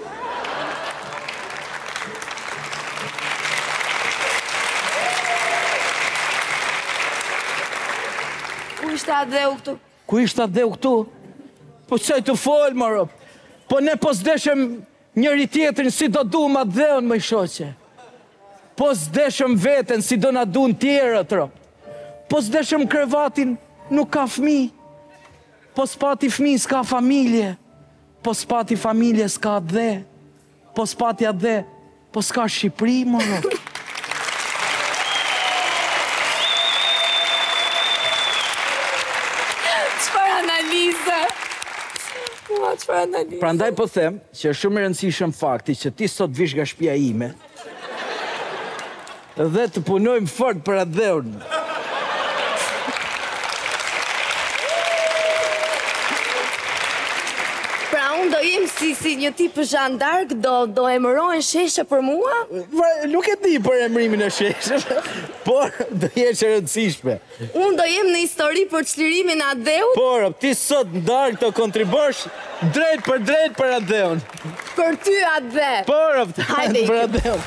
Ku ishte Adeu këtu? Ku ishte Adeu këtu? Po qaj të folë, më rëp. Po ne po s'deshem njëri tjetrin si do du ma Adeun, më i shoqe. Po s'deshem veten si do na dun tjerët, rëp. Po s'deshem krevatin, nuk ka fmi. Po s'pati fmi s'ka familje. Po s'pati familje s'ka Ade. Po s'pati Ade, po s'ka Shqipëri, më rëp. Prandaj po them që është shumë i rëndësishëm fakti që ti sot vish nga shtëpia ime dhe të punojmë fort për Adeun. Pra unë do jem si një tip zhandark, do emërojnë sheshe për mua? Nuk e di për emrimin e sheshe, por do jesh e rëndësishme. Unë do jem në histori për çlirimin e Adeut? Por, ti sot ndark të kontribosh drejt për Adeun. Për ty, Ade. Por, për Adeun.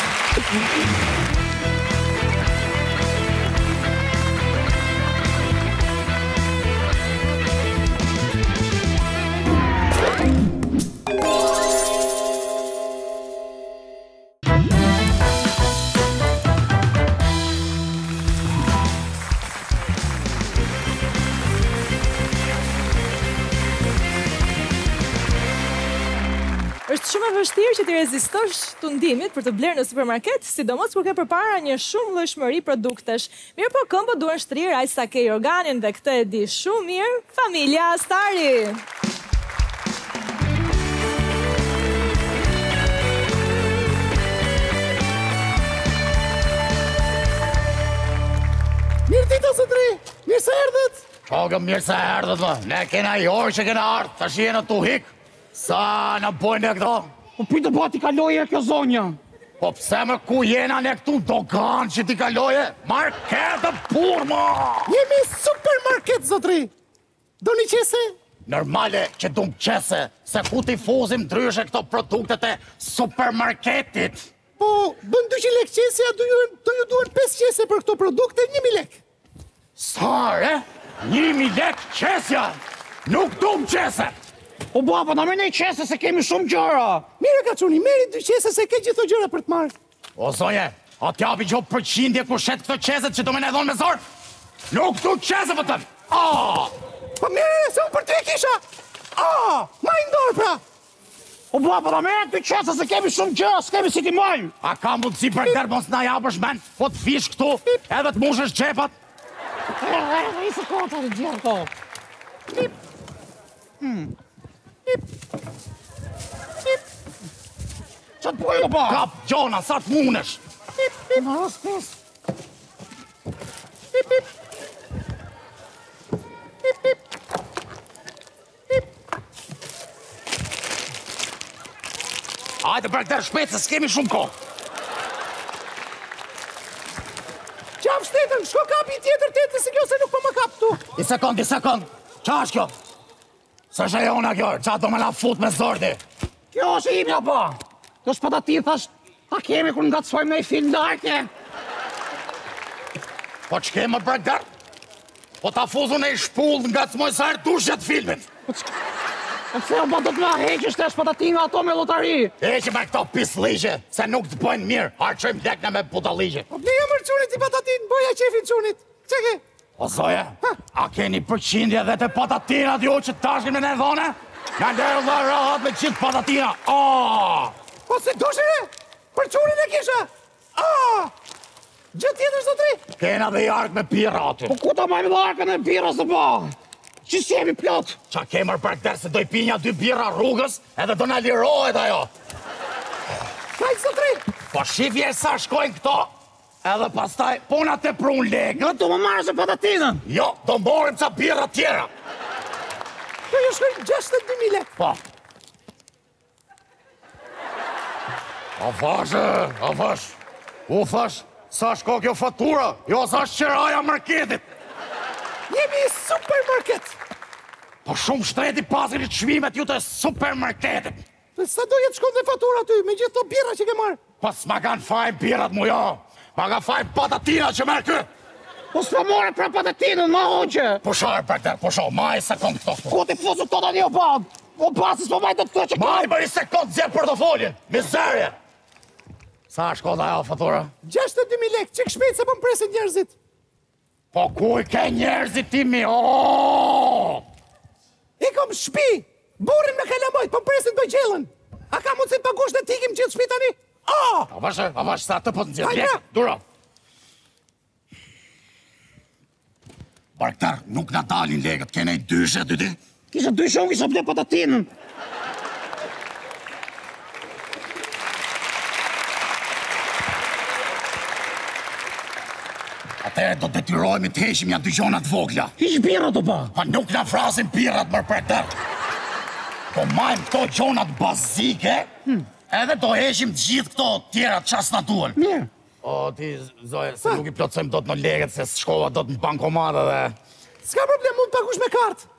Është shumë e vështirë që të rezistosh tundimit për të blerë në supermarket, sidomos kur ke përpara një shumë llojshmëri produktesh. Mirë po këmbë duhen shtrirë aq sa ke organin dhe këtë e di shumë mirë familja Astari. Mirë dita zotri, mirë se erdhët. Qogëm mirë se erdhët më, ne kena i orë që kena ardhë, të shienë të hikë. Sa në bojnë e këto? Po pitë ba ti kaloje kjo zonja. Po pse më ku jena ne këtu dogan që ti kaloje? Marketë purma! Jemi supermarket, zotri. Do një qese? Normale që du më qese, se ku t'i fuzim dryshe këto produktet e supermarketit. Po, bën 200 lek qesja, do ju duhen 5 qese për këto produkte, 1000 lek. Sare? 1000 lek qesja? Nuk du më qese! O baba, na merr një qese se kemi shumë gjëra. Mire ka quni, meri 2 qese se ke gjitho gjëra për të marrë. O zonje, a t'japi gjo përqindje kur shet këto qeset që do me ne dhonë me zorë? Nuk du qese për tëmë! Po mire, se unë për ty e kisha. Ma i ndorë pra! O baba, da merë të qesa se kemi shumë gjë, s'kemi si ti mojnë. A ka mundësi për tërë mos na japësh men, po të fish këtu, edhe të mushësh gjepat? I se kota të gjithë ko. Pip. Pip. Pip. Që të pojnë, ba? Kap, Gjona, sa të munesh? Pip, pip. Në rëspes. Pip, pip. Pip, pip. Hajde për tërë shpetë, se s'kemi shumë ko. Qaf shtetën, shko kapi tjetër tjetër se kjo se nuk po më kap tu. I sekund. Qa është kjo? Së është e jona kjo, qa do me la fut me zordi? Kjo është e imja, ba. Kjo është patatin, thash, a kemi kur nga të svojmë në i film darke. Po që kemë për tërë? Po ta fuzu në i shpull nga të mojësarë dush gjatë filmin. E pëse, ba, do të nga heqë shtesh patatin nga ato me lotari. Heqë me këto pis ligje, se nuk të bojnë mirë, harqojmë lekne me puta ligje. Po ne jam qunit i patatin, boja qefin qunit. Që ke? O zoje, a keni përqindje dhe të patatinat ju që tashkin me në dhone? Nga nderë dhe rahat me qitë patatina. Po se dushire, për qunin e kisha. Gjë tjetër, zotri? Kena dhe i ark me pira aty. Po ku ta majmë dhe arkën e pira së ba? Që si jemi plot? Qa kemër për këtër se doj pinja 2 bira rrugës edhe do në lirohet ajo. Kajtë, zotri? Po shifje sa shkojnë këto, edhe pastaj puna te prun legë. Nga do më marrë se patatinën? Jo, do mborim ca bira tjera. Kjo jo shkojnë 62.000 lek. Po. A fash. U thash, sa shko kjo fatura, jo sa shqeraja marketit. Jemi supermarket. Po shumë shtreti pasin i çmimet ju të supermarketit. Sa do jetë shkon dhe fatura ty, me gjithë të bira që ke marrë? Po s'ma kanë fajn birat mu jo, ma ka fajn patatina që merë kë. Po s'ma more pra patatinën, ma hoqe. Po shar për tërë, po shar, ma i sekund këto. Ko t'i fusu këto të një bab? O basis po majtë të këto që ma i bërë i sekund zjerë portofolin, mizerje. Sa shko dhe ajo fatura? 62.000 lek, që këshmet se po më presin njerëzit. Po ku i ke njerëzit timi, I kom shpi, burin me kalamojt, po më presin për gjellën. A ka mundë si pagush në tikim gjithë shpi tani? A vash, sa të po të nxjerë, bjek, duro. Barktar, nuk na dalin legët, kene i dyshe, ty? Kisha dyshe, unë kisha ble patatinën. Atere do të detyrojmë të heshim janë 2 gjonat vogla. Hiq bira të ba. Pa nuk na frasin birat mërë për tërë. Po majmë këto gjonat bazike, edhe do heshim të gjithë këto tjera qas na duhen. Mirë. O, ti, Zoje, se nuk i plotësojmë do të në legët, se shkova do të në bankomatë dhe... S'ka problem, mund të pagush me kartë.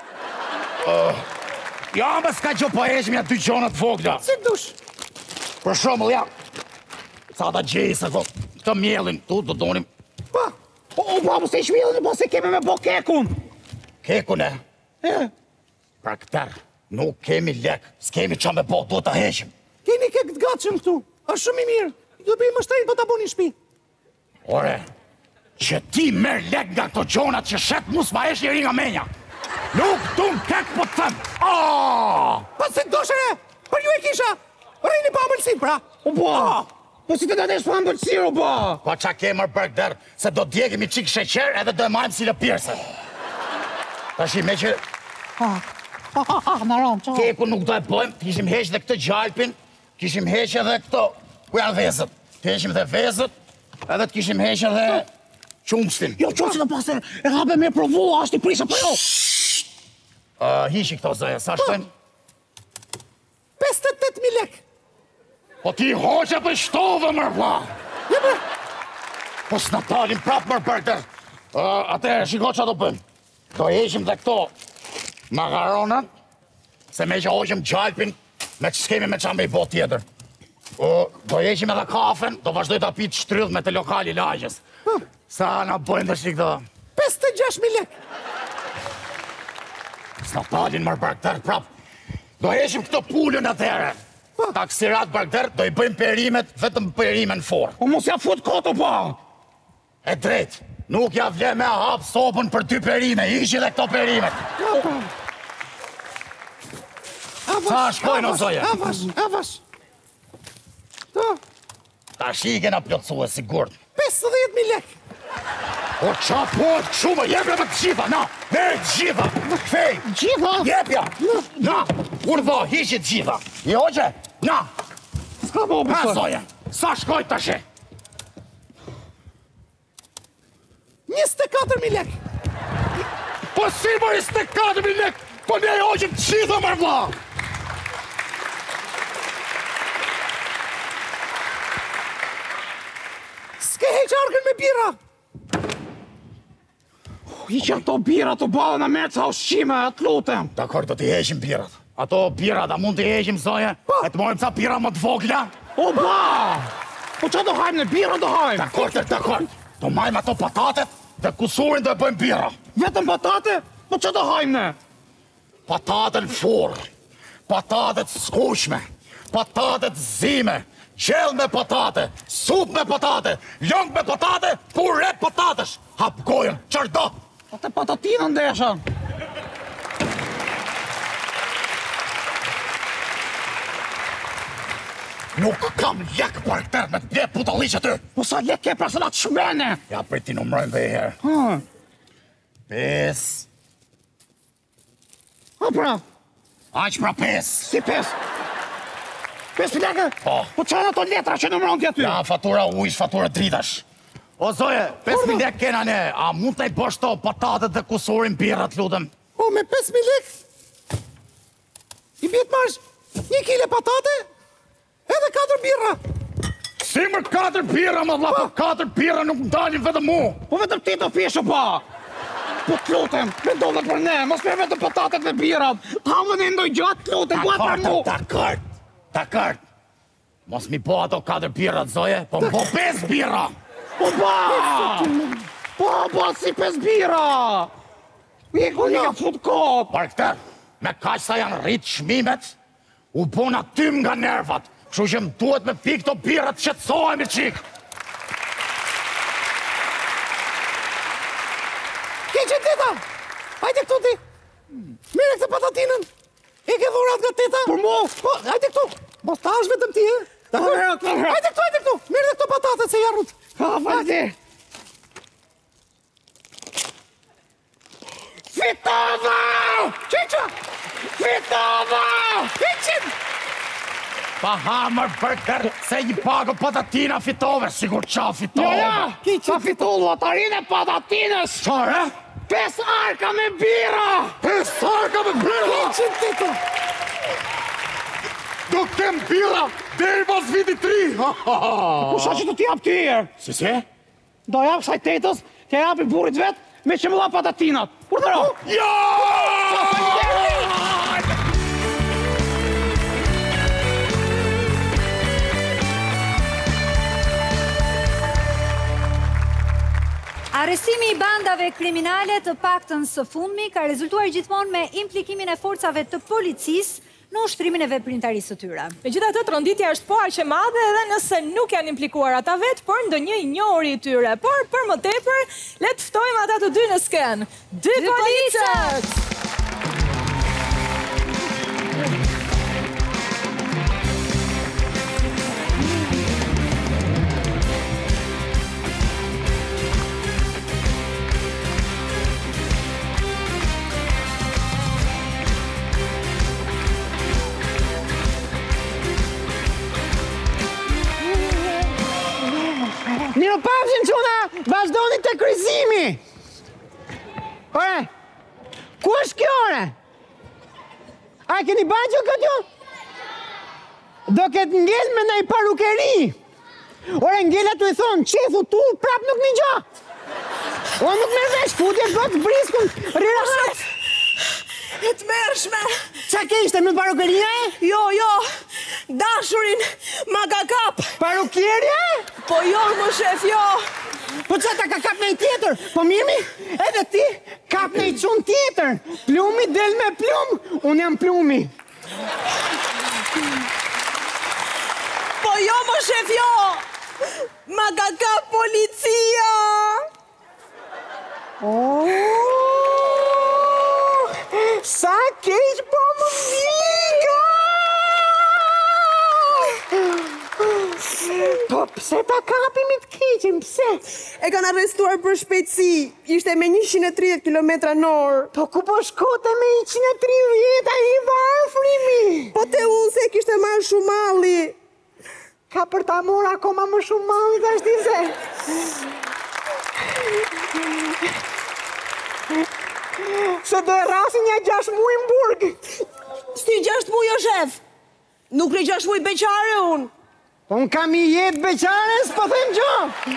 Ja, më s'ka gjo po heshim janë 2 gjonat vogla. Si dush? Për shembull, ja, sa ta gjej se këtë mjellin, tu do donim. Pa, o babu se i shmjellin, po se kemi me bo kekun. Kekun e? Pra këtër, nuk kemi lek, s'kemi qa me bo, duhet të heshim. Keni kek të gatshëm këtu, është shumë i mirë. Do bëj më shtrejt, po ta buni shpi. Ore, që ti merë lek nga këto gjonat që shetë mus ma esh njëri nga menja. Nuk du në kek po të thëmë. Pa se doshere, për ju e kisha, rrini pa mëllësin, pra. Po si të datesh pa mëllësir, o ba. Po qa kemër bërgder, se do djegim i qikë sheqer edhe do e majmë si lë pirse. Ta shi me që... Në romë, qa. Keku nuk do e pojmë, kishim heq dhe këtë gjalpin, kishim heq edhe këto, ku janë vezët. Të heqim dhe vezët, edhe të kishim heq edhe qumstin. Jo, qumstin e pasër, e rabe me provu, ashtë i prisha, po jo. Hishi këto zëje, sa shtojnë? 58.000 lek. Po ti hoqe për shtovë, mërë vla. Ja, për. Po s'na talin prapë, mërë bërgder. Ate, shiko qa do bëjmë. Do heqim dhe këto makaronën, se me që hoqim gjalpin, me që s'kemi me qa me i bot tjetër. Do heqim edhe kafen, do vazhdoj të apit shtryll me të lokali lagjes. Sa na bëjmë dhe shik të... 56.000 lek. S'na talin, mërë bërgder, prapë. Do heqim këto pullën atere. Taksirat bërgder, do i bëjmë perimet, vetëm perimen forë. O mos ja fut koto, pa. E drejt, nuk ja vle me hap sopën për 2 perime, ishi dhe këto perimet. Sa shkojnë, o zoje? Avash. Ta shi i kena plotësu e sigurt. 50.000 lek. O qa po të këshu më jepja me të gjitha, na, merë të gjitha, kthej. Gjitha? Jepja, na, urdho, hiqit të gjitha. I hoqe, na. Ska po, Ha, zoje, sa shkoj të shi? 24.000 lek. Po si më 24.000 lek, po ne i hoqim të gjitha mërë vla. S'ke heq arkën me bira. I që ato bira të balën e me ca ushqime, të lutem. Dakor, do t'i heqim birat. Ato birat, a mund t'i heqim, zoje? E të mojmë ca bira më të vogla? O, ba! Po që do hajmë në bira do hajmë? Dakor. Do majmë ato patatet dhe kusurin do e bëjmë bira. Vetëm patate? Po që do hajmë ne? Patate në furë, patatet skushme, patatet zime, qell me patate, sup me patate, lëng me patate, pure patatesh. Hap gojën, qërë do? Atë patatina ndesha. Nuk kam lek për këtër me të bje putaliqë ty. Po sa lek ke pra se na të shmene? Ja, për ti numrojnë dhe i herë. 5. A pra? Aq pra 5. Si 5? 5 leke? Po. Po qajnë ato letra që numron t'ja ty? Ja, fatura ujsh, fatura dritash. O zoje, 5.000 lek kena ne, a mund të i bësh to patatet dhe kusurin birat, lutem? O, me 5.000 lek? I bjetë marsh 1 kile patate, edhe 4 birra. Si mër 4 birra, më vla, po 4 birra nuk më dalin vetëm mu. Po vetëm ti të pishë, pa. Po të lutem, me do dhe për ne, mos me vetëm patatet dhe birat. Ta më në ndoj gjatë, të lutem, po e për mu. Dakart. Mos mi po ato 4 birrat, zoje, po më po 5 birra. Po ba! Po, si 5 bira! Iku një fut kot! Par këtër, me kaq sa janë rritë shmimet, u bona tym nga nervat, kështu që më duhet me pik të birrat që të sohemi qik. Keqe teta! Hajde këtu ti! Mire këtë patatinën! E ke dhurat nga teta? Për mu! Hajde këtu! Mos ta është vetëm ti, e? Hajde këtu! Mire dhe këtu patatet se jarrut! Ha, vajte! Fitova! Qeqa! Fitova! Heqim! Pa hamër për kërë, se i pago patatina fitove, sigur qa fitove. Ja, ka fitu lotarin e patatinës! Qare? 5 arka me bira! 5 arka me bira! Heqim tito! Do kem bira deri pas viti 3! Kusha që të t'jap t'i erë? Si? Do jap saj tetës, t'ja japi burit vetë, me që më dha patatinat. Urdhëro! Ja! Arrestimi i bandave kriminale të paktën së fundmi ka rezultuar gjithmonë me implikimin e forcave të policisë në ushtrimin e veprimtarisë së tyre. Megjithatë, tronditja është po aq e madhe edhe nëse nuk janë implikuar ata vetë, por ndonjë i njohur i tyre. Por për më tepër, le të ftojmë ata të dy në skenë. Dy policët! Një pafshin quna, vazhdoni të kryzimi! Ore, ku është kjo ore? A keni bajgjo këtë jo? Do ketë ngell me nëj parukeri. Ore, ngella të i thonë, qefu tu, prap nuk një gjo. O, nuk me vesh, futje bëtë briskun, rirat. E të mërshme. Qa ke ishte me parukeria e? Jo, dashurin ma ka kap. Parukjerja? Po jo, më shef, jo. Po qa ta ka kap në i tjetër? Po mirëmi, edhe ti kap në i qunë tjetër. Plumi del me plum, unë jam plumi. Po jo, më shef, jo. Ma ka kap policia. Sa keq po më vika! pse ta kapim i të keqin, pse? E kanë arrestuar për shpejtësi, ishte me 130 km/h. Po ku po shkote me 130, a i varfrimi? Po te unë se kishte marrë shumë malli. Ka për ta mor akoma më shumë malli të ashti se. Se do e rasin një 6 muaj në burg. Si 6 muaj o shef? Nuk në 6 muaj beqare unë. Unë kam i jetë beqare, s'po them gjo.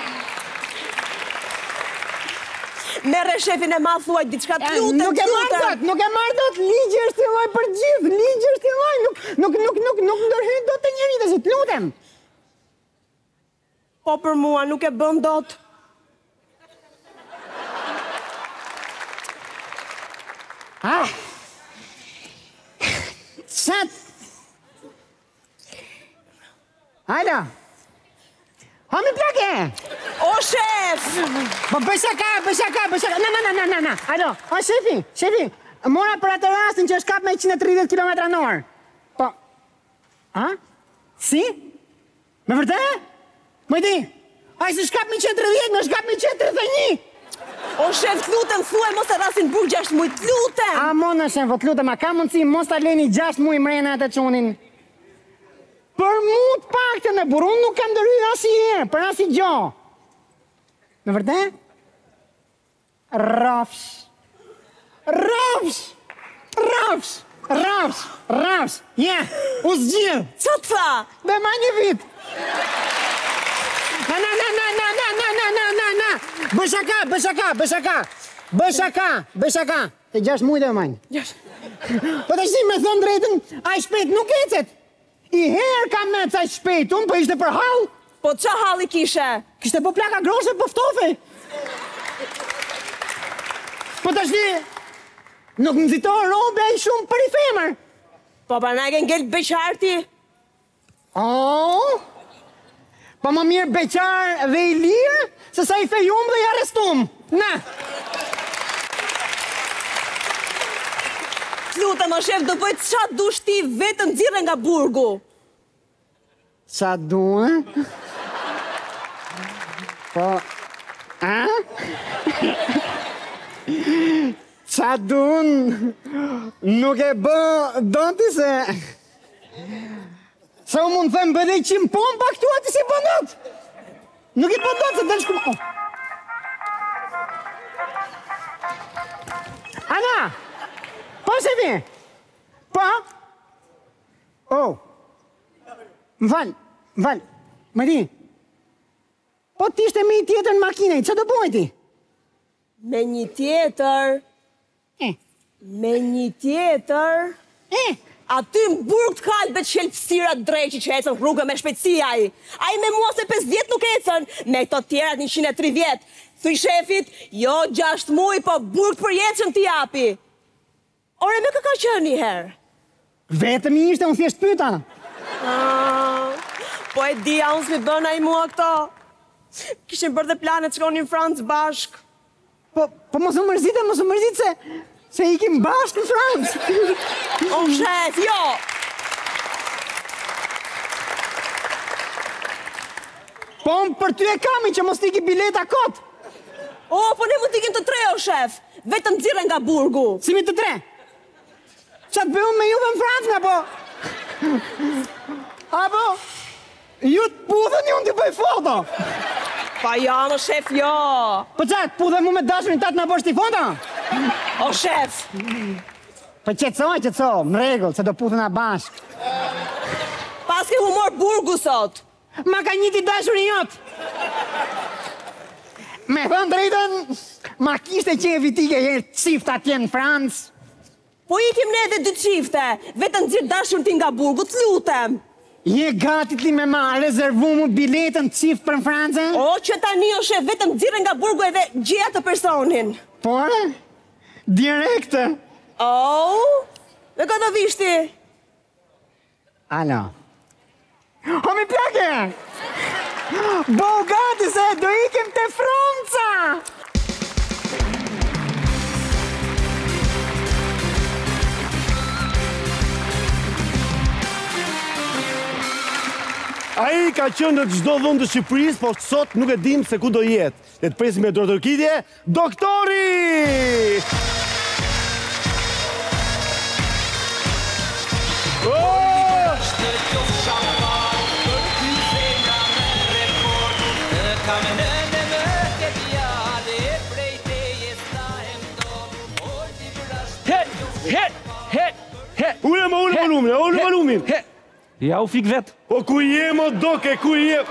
Mere shefin e ma thuaj, diçka të lutem. Nuk e marrë dot, ligji është i lloj për gjithë, ligji është i lloj, nuk ndërhyjnë dot të njëri dhe si të lutem. Po për mua, nuk e bën dot. Qat! Hajda! Hami plake! O shef! Po bëshaka! Na! Hajdo, o shefi, mora për atë rastin që shkap me 130 km/h. Po, si? Me vërtet? Mëjdi, a i si shkap me 130, me shkap me 131. O shef, të lutem, thuaj mos e rasin burg 6 muaj, të lutem! A mona shef, të lutem, a ka mundësi mos ta leni 6 muaj mrena atë qunin? Për mu të pak të në burun nuk kam dërhyr asi herë, për asi gjo. Me vërtet? Rafsh. Ja, u zgjidh. Qa të tha? Dhe ma një vit. Bëshaka. Të 6 muaj dhe manjë. Po të shti me thonë drejtën, a i shpejt nuk ecet. I herë kam me ca shpejt, unë po ishte për hall. Po qa halli kishe? Kishte po plaka groshe pëftofe. Po të shti, nuk nëzitohë robe i shumë për i femër. Po pa na e ke ngell beqarti? Po më mirë beqar dhe i lirë, se sa i fejum dhe i arrestum. Na! Lutem, o shef, do bëjt qa du shti vetëm dzirë nga burgu. Qa du, Po, qa du, nuk e bë doti se... Se u mund them bëdhe i qimë pompa këtu ati si bëndot. Nuk i bëndot se del shku... Ana! Po, shefi? Po? Më falë, më di. Po t'ishte me i tjetër në makinej, që do bojti? Me një tjetër? Me një tjetër? Aty në burg të kalbet shelpsira dreqi që ecën rrugë me shpejtësia i. A i me mua se 50 nuk ecën, me këto tjerat 130. Thuj shefit, jo 6 muaj, po burg për jetën t'i japi. Ore, me ka qënë një herë? Vetëm i ishte, unë thjesht pyta. Po e dia, unë s'mi bëna i mua këto. Kishin bërë dhe planet që konin Francë bashk. Po mos u mërzit se ikim bashk në Francë. O shef, jo! Po unë për ty e kami që mos t'iki bileta kot. Po ne mu t'ikim të 3, o shef. Vetëm dzire nga burgu. Si mi të 3? Qa të bëhëm me juve në Francë nga po? Apo? Ju të pudhën ju në t'i bëj foto? Pa ja, o shef, jo. Po qa, të pudhën mu me dashërin tatë nga bësh t'i foto? O shef. Po qetëso, në regull, se do pudhën a bashk. Paske humor burgu sot. Ma ka njëti dashurin jotë. Me thënë drejtën, ma kishte që e vitike herë cifta atje në Francë. Po ikim ne edhe 2 qifte, vetëm dzirë dashur ti nga burgu, të lutem. Je gati ti me ma rezervu mu biletën cift për në Francë? Që tani o shef, vetëm dzirë nga burgu edhe gjeja të personin. Pore? Direkte? Dhe këtë vishti? Alo. Mi plake! Bo gati se do ikim të Franca! Ai ka qenë në çdo vend të Shqipërisë, po sot nuk e dim se ku do jetë. Le të presim me dorëtërkitje, doktori! Ullë volumin. Ja u fik vetë. O ku je më doke, ku je?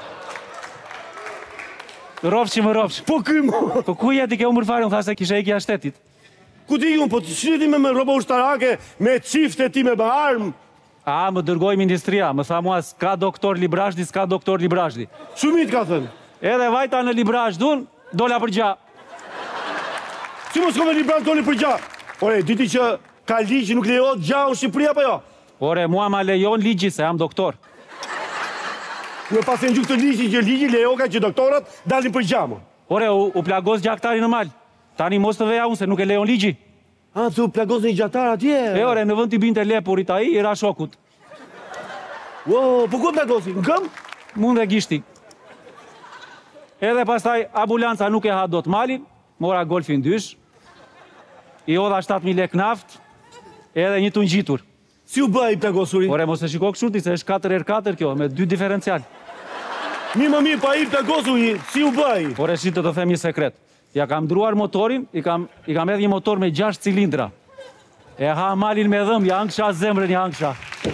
Rofshi më rofsh. Po ky më. Po ku je ti ke umër fare, unë thashe kisha ikja shtetit. Ku ti unë, po të shiti me roba ushtarake, me qifte ti me armë. A, më dërgoj ministria, më tha mua s'ka doktor Librashdi, s'ka doktor Librashdi. Shumit ka thënë. Edhe vajta në Librashdun, dola për gja. Si më s'kome Librasht doli për gja? Ore, diti që ka ligj nuk lejohet gja në Shqipëri apo jo? Ore, mua ma lejon ligji se jam doktor. Në pasen gjukë të ligji lejoka që doktorat dalin për gja, mo. Ore, u plagos gjaktari në mal. Tani mos të veja unë se nuk e lejon ligji. A, të u plagos një gjaktar atje? E ore, në vend t'i binte lepurit a i ra shokut. Wow, po ku plagosi? Në këm? Mund dhe gishti. Edhe pastaj ambulanca nuk e ha do të malin, mora golfin dysh, i odha 7.000 lek naft, edhe një të ngjitur. Si u bëj plagosuri? Ore, mos e shiko këshuti, se është 4x4 kjo, me 2 diferencial. Një më mirë pa i plagosuri, si u bëj? Ore, shi të them një sekret. Ja kam druar motorin, i kam edhe një motor me 6 cilindra. E ha malin me dhëm, ja angsha zemrën, ja angsha.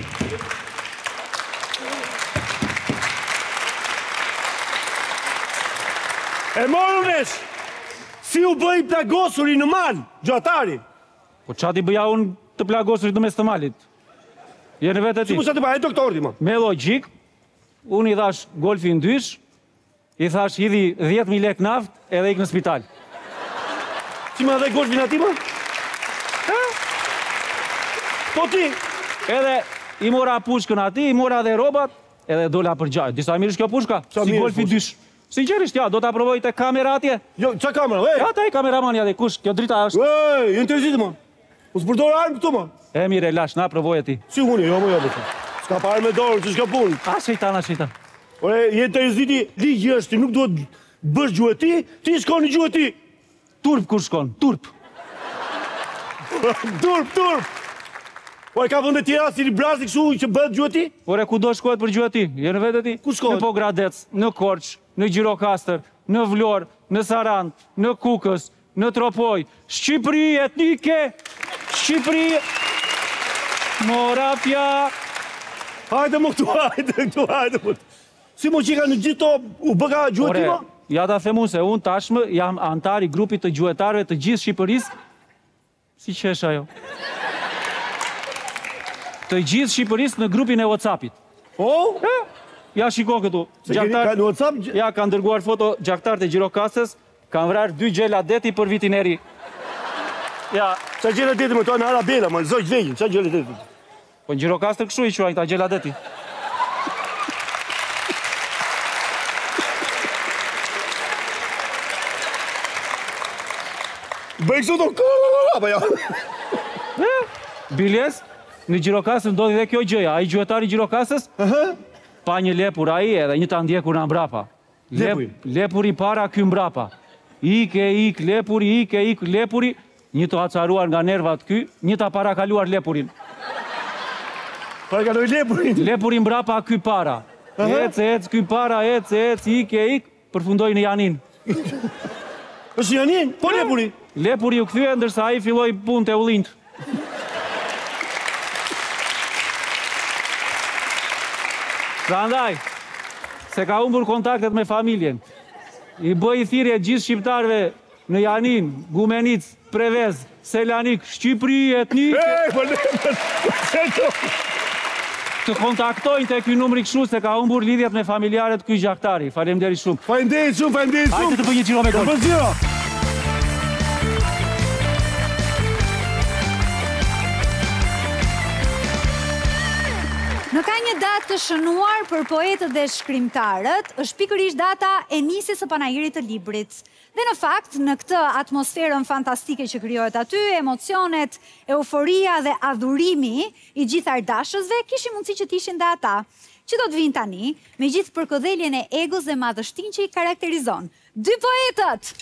E morën vesh, si u bëj plagosuri në mal, gjatari? Po qati bëja unë të plagosurit në mes të malit? Jene vetë e ti. Si mu sa të bëj, e doktor ti ma? Me logjik, unë i thash golfin dysh, i thash hidhi 10.000 lek naft edhe ik në spital. Si ma dhe golfin ati ma? Po ti? Edhe i mora pushkën ati, i mora dhe robat, edhe dola për gjaj. Disa mirë shkjo pushka, si golfin dysh. Sinqerisht, ja, do t'a provoj të kamera atje. Jo, qa kamera, ej? Ja, ta i kameramani atje, kush, kjo drita është. Ej, interesit, ma. U s'përdojë armë këtu, ma. E, mire, lash, na provoj e ti. Si unë, jo, më. S'ka pa armë me dorë, që s'ka punë. A, shejtan, a, shejtan. Ore, jetë të reziti, ligji është, ti nuk duhet bësh gjuhë ti, ti shkon në gjuhë ti. Turp kur shkon, turp. Turp. Ore, ka vënde tjera si Librashdi kështu që bëhet gjuhë ti? Ore, ku do shkohet për gjuhë ti? Je në vete ti? Ku shkohet? Në Pogradec, në Korç, në Gjirokastër, në Vlorë, në Sarand, në Kukës, në Tropoj. Shqipëri etnike, Shqipëri... Morapja... Hajde më këtu, hajde. Si mo qika në gjitho u bëka gjuhë ti ma? Ja ta themu se unë tashmë jam antari grupit të gjuhetarëve të gjithë Shqipërisë. Si qesh ajo? Të gjithë Shqipërisë në grupin e WhatsAppit. Po? Ja shiko këtu. Në WhatsApp? Ja, ka ndërguar foto gjaktarët e Gjirokastës, kanë vrarë 2 gjela deti për vitin e ri. Ja. Qa gjela deti më to në Arabela, më zoj vejnë, qa gjela deti? Po në Gjirokastër kështu i quajnë ta gjela deti. Bëj kësu të apo jo? Biljes, në Gjirokastër ndodhi dhe kjo gjëja. A i gjuhetari Gjirokastës, pa një lepur a i edhe një të ndjekur në mbrapa. Lepuri para ky mbrapa. Ik, lepuri, një të acaruar nga nervat ky, një të parakaluar lepurin. Parakaloj lepurin? Lepurin mbrapa ky para. Ec, ky para, ik, përfundoj në Janin. është Janin? Po lepuri? Lepuri u kthye ndërsa ai filloi punë te ullinjt. Prandaj, se ka humbur kontaktet me familjen. I bëj thirrje gjithë shqiptarëve në Janin, Gumenic, Prevez, Selanik, Shqipëri etnike. Të kontaktojnë te ky numri kështu se ka humbur lidhjet me familjarët ky gjaktari. Faleminderit shumë. Faleminderit shumë. Hajde të bëj një xhiro me gol. Në ka një datë të shënuar për poetët dhe shkrimtarët, është pikërisht data e nisjes së panajirit të librit. Dhe në fakt, në këtë atmosferën fantastike që krijohet aty, emocionet, euforia dhe adhurimi i gjithë ardashësve, kishin mundësi që t'ishin dhe ata, që do të vinë tani, me gjithë përkodheljen e egos dhe madhështinë që i karakterizon. Dy poetët!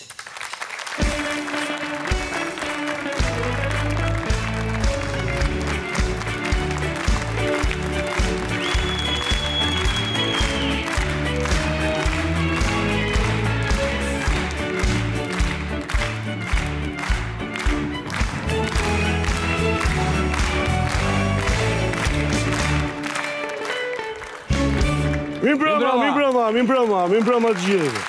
Mi mbrëma të gjithë.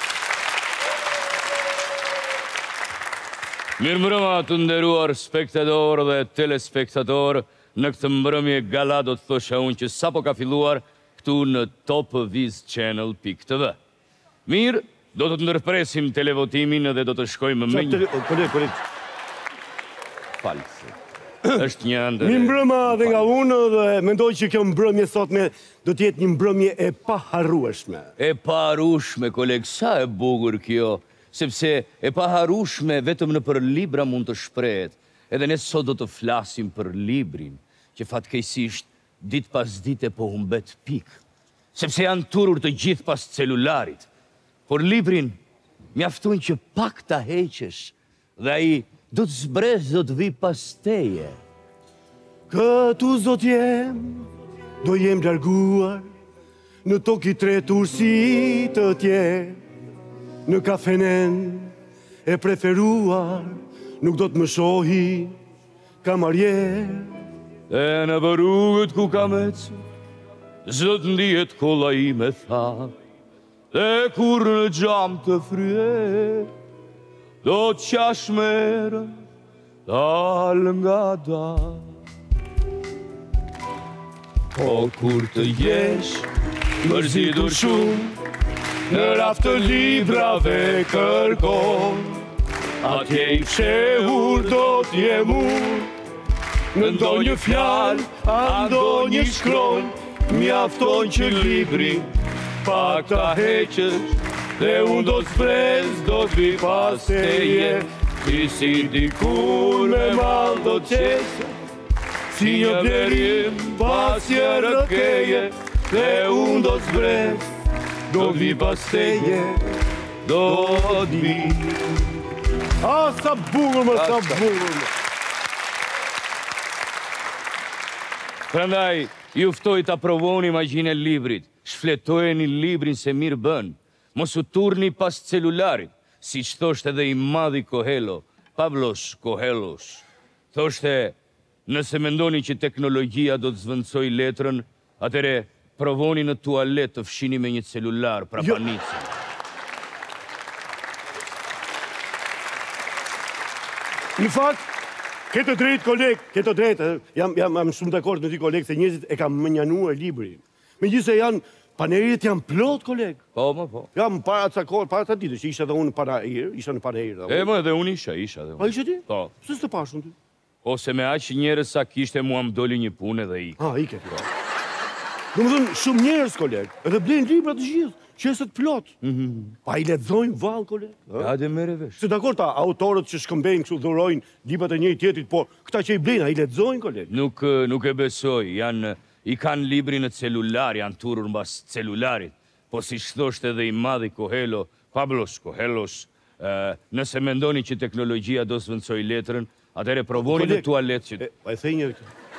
Mirë mbrëma të nderuar spektator dhe telespektator, në këtë mbrëmje gala do të thosha unë që sapo ka filluar këtu në topvizchannel.tv. Mirë, do të ndërpresim televotimin dhe do të shkojmë me një... Koleg. Falë. Është një ndër... Mi mbrëma dhe nga unë dhe mendoj që kjo mbrëmje sotme do t'jetë një mbrëmje e paharrueshme. E paharrueshme, koleg, sa e bukur kjo, sepse e paharrueshme vetëm në për libra mund të shprehet. Edhe ne sot do të flasim për librin, që fatkeqësisht ditë pas dite po humbet pikë, sepse janë turur të gjithë pas celularit. Por librin mjafton që pak ta heqesh dhe ai do të zbres, do të vi pas teje. Këtu zot jem, do jem larguar, në toki tretur si të tjerë, në kafenen e preferuar, nuk do të më shohi kamarjer. E në rrugët ku kam ecë, zot ndihet kolla ime tha, dhe kur në gjam të fryer, do të qash merën, dal nga dal. Po kur të jesh, mërzitur shumë, në raft të librave kërkon, atje i fshehur do t'jem unë, në ndonjë fjalë, a ndonjë shkronjë, mjafton që libri pak ta heqësh, dhe unë do t'zbrez, do t'vi pas teje, ti si dikur me mal do t'qesë, si një blerim pas jërë keje, dhe unë do t'zbrez, do t'vi pas teje, do t'vi. A, sa bugur më, sa bugur më. Prandaj, ju ftoj të aprovoni imagjinë e librit, shfletojeni librin se mirë bën, mos u turni pas celularit, si që thoshte edhe i madhi Coelho, Pablos Coelhos. Thoshte, nëse mendoni që teknologjia do të zvendësoj letrën, atëre provoni në tualet të fshini me një celular pra panicën. Në fakt, këtë drejt, koleg, këtë drejt, jam shumë dakord në ti, koleg, se njerëzit e kam mënjanuar librin. Megjithëse janë paneriet janë plot, koleg. Po. Jam para ca ditë, që isha dhe unë para herë, isha në para herë. E më edhe unë isha dhe unë. A ishe ti? Po. Se s'të pashun ti? Ose me aq njerëz sa kishte mua më doli një punë dhe ik. Ike ti. Domethënë shumë njerëz, koleg, edhe blejnë libra të gjithë, qeset plot. Pa i lexojnë vallë, koleg. Ja dhe merre vesh. Se dakord ta autorët që shkëmbejnë kështu dhurojnë librat e njëri tjetrit, po këta që i blejnë, ai lexojnë, koleg. Nuk e besoj, i kanë librin në celular, janë turur mbas celularit, po si thoshte edhe i madhi Coelho, Pablos Coelhos, nëse mendoni që teknologjia do zvendësoj letrën, atëre provoni në tualet që... E thej një...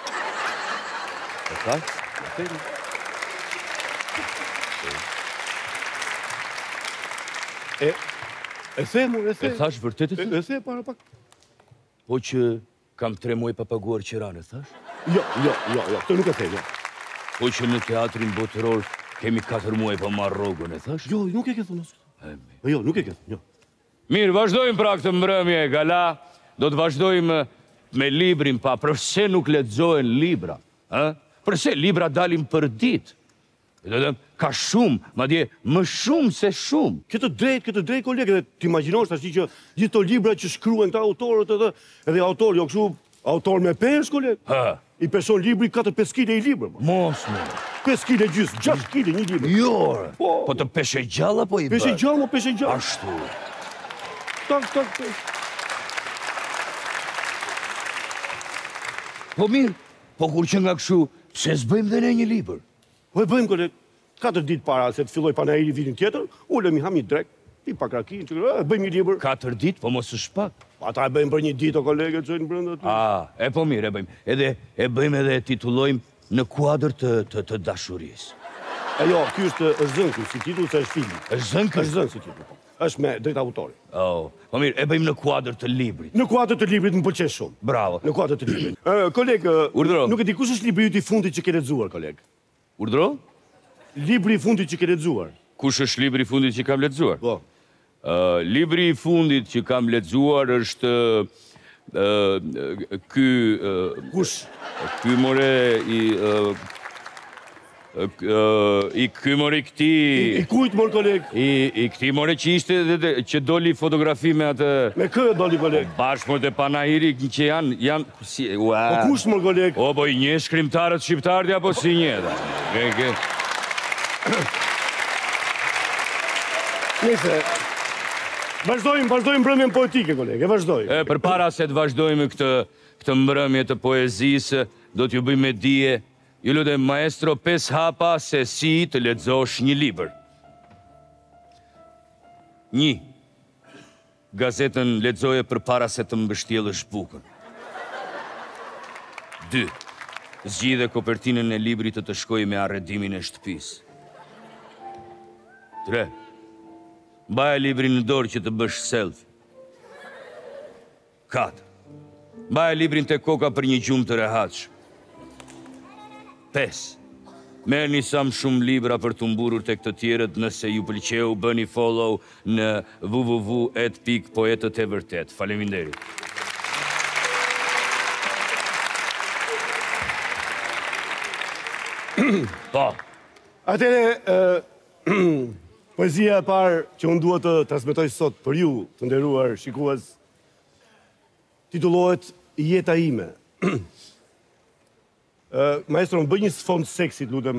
E the, mu, e the. E thash vërtet e the? E the, para pak. Po që kam 3 muaj pa paguar qirane, thash? Jo, këtë nuk e the, jo. Po që në teatrin botëror kemi 4 muaj pa marrë rrogën, e thash? Jo, nuk e ke thënë. Jo, nuk e ke thënë, jo. Mirë, vazhdojmë pra këtë mbrëmje, gala. Do të vazhdojmë me librin pa, përse nuk lexohen libra? Përse libra dalin për ditë? Ka shumë, madje më shumë se shumë. Këtë drejt, kolegë, dhe t'imagjinosh të ashti që gjithë të libra që shkruen këta autorët edhe autor, jo kështu, autor me pesh, kolegë. I peson libri 4-5 kile i libra. Mos, me. 5 kile gjysë, 6 kile një libra. Jo, po të peshe gjalla po i bërë. Peshe gjalla. Ashtu. Po mirë, po kur që nga këshu, pse s'bëjmë dhe ne një libër? Po e bëjmë, koleg, 4 ditë para se të filloj panajiri vitin tjetër, ulemi ham një drek, pi pak rakin, bëjmë një libër. 4 ditë, po mos së shpak. Ata e bëjmë për një ditë, o kolege, që në brënda të... E po mirë, e bëjmë. E bëjmë edhe titullojmë Në kuadër të dashurisë. E jo, kjo është zënku, si titull, se është filmi. është zënku? është zënku si titull. është me drejt autori. Po mirë, e bëjmë në kuadër të librit. Në kuadër të librit më pëlqen shumë. Bravo. Në kuadër të librit. Koleg, nuk e di kush është libri i fundit që ke lexuar, koleg? Urdhëro? Libri i fundit që ke lexuar. Kush është libri i fundit që kam lexuar? Po. Libri i fundit që kam lexuar është Kush? Ky more i ky more këti... I kujt mor, koleg? I këti more që ishte që doli fotografi me atë... Me kë doli, koleg? Bashkë mor të panahiri që janë... Po kush mor, koleg? O, po i një shkrimtarët shqiptarët, apo si një, da? Nese, vazhdojmë mbrëmjen poetike, koleg, e vazhdojmë. Për para se të vazhdojmë këtë mbrëmje të poezisë, do t'ju bëjmë me dije, ju lutem maestro 5 hapa se si të lexosh një libër. 1. Gazetën lexoje për para se të mbështjellësh bukën. 2. Zgjidhe kopertinën e librit të shkojë me arredimin e shtëpisë. 3. Mbaje librin në dorë që të bësh selfie. 4. Mbaje librin te koka për një gjumë të rehatshëm. 5. Merrni sa më shumë libra për të mburur tek të tjerët, nëse ju pëlqeu bëni follow në www.poetët.e Faleminderit. Po. Atëre, poezia e parë që unë duhet të transmetoj sot për ju, të nderuar shikues, titullohet Jeta ime. Maestro, më bëj një sfond seksit, lutem.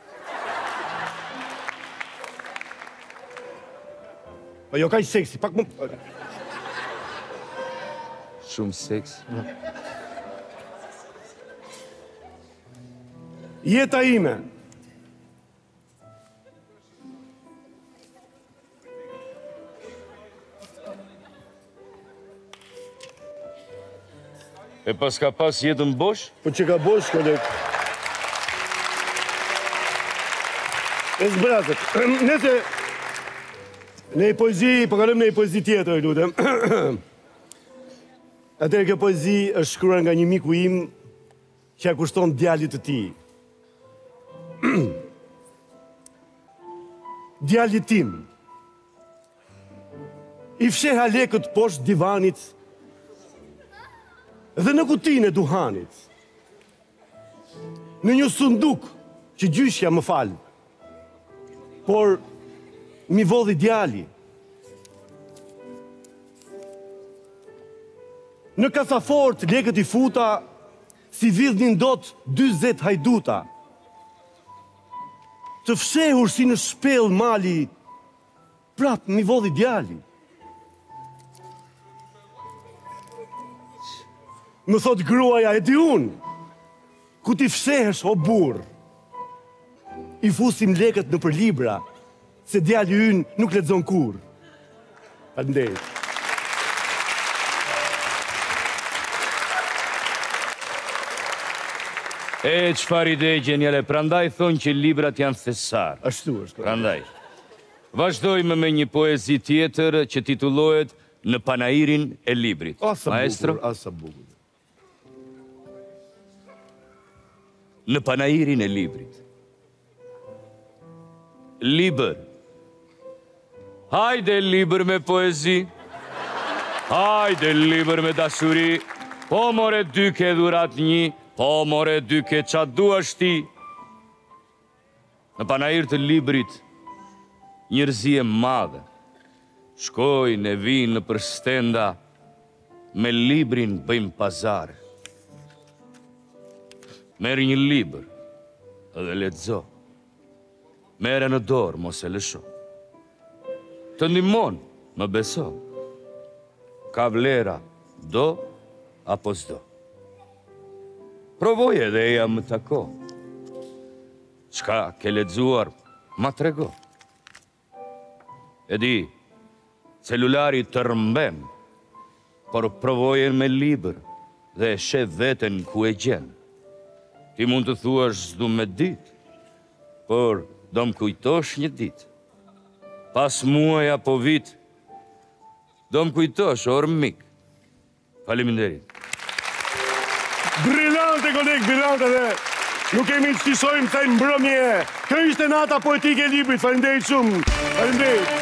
Po jo kaq seksi, pak më... Shumë seks. Jeta ime. E pas ka pas jetën bosh? Po që ka bosh, koleg. E zbrazët. Nese, në i poezi, përkalëm në i poezi tjetër, lutem. Atëre kjo poezi është shkruar nga një miku im që ja kushton djalit të tij. Djalit tim, i fsheha lekët poshtë divanit dhe në kutinë e duhanit, në një sunduk që gjyshja më falë, por mi vodhi djali. Në kasafort lekët i futa, si vidhnin dot 40 hajduta, të fshehur si në shpel mali, prap mi vodhi djali. Më thot gruaja, e di unë, ku ti fshehesh o burr, i fusim lekët në për libra, se djali ynë nuk lexon kur. Faleminderit. Çfarë ide geniale, prandaj thonë që librat janë thesar. Ashtu është. Prandaj. Vazhdojmë me një poezi tjetër që titullohet Në panairin e librit. Maestro? Asa bukur. Në panairin e librit. Libër. Hajde libër me poezi. Hajde libër me dashuri. Po more dy ke dhurat një. Po more dy ke qa duash ti. Në panair të librit, njërzi e madhe, shkojnë e vinë në për stenda, me librin bëjmë pazare. Merë një libër, edhe lexo. Merë në dorë, mos e lësho. Të ndihmon, më beso. ka vlera, do apo s'do. Provoje dhe eja më tako. Çka ke lexuar, ma trego. E di, celulari të rëmbem, por provojen me libër dhe e shef veten ku e gjen. Ti mund të thuash s'du me dit, por do më kujtosh një dit. Pas muaj apo vit, do më kujtosh orë mik. Faleminderit. Brillante, kolegë, brillante dhe nuk kemi të shtisojmë të mbrëmje. Kjo ishte nata poetike e librit. Faleminderit shumë. Faleminderit.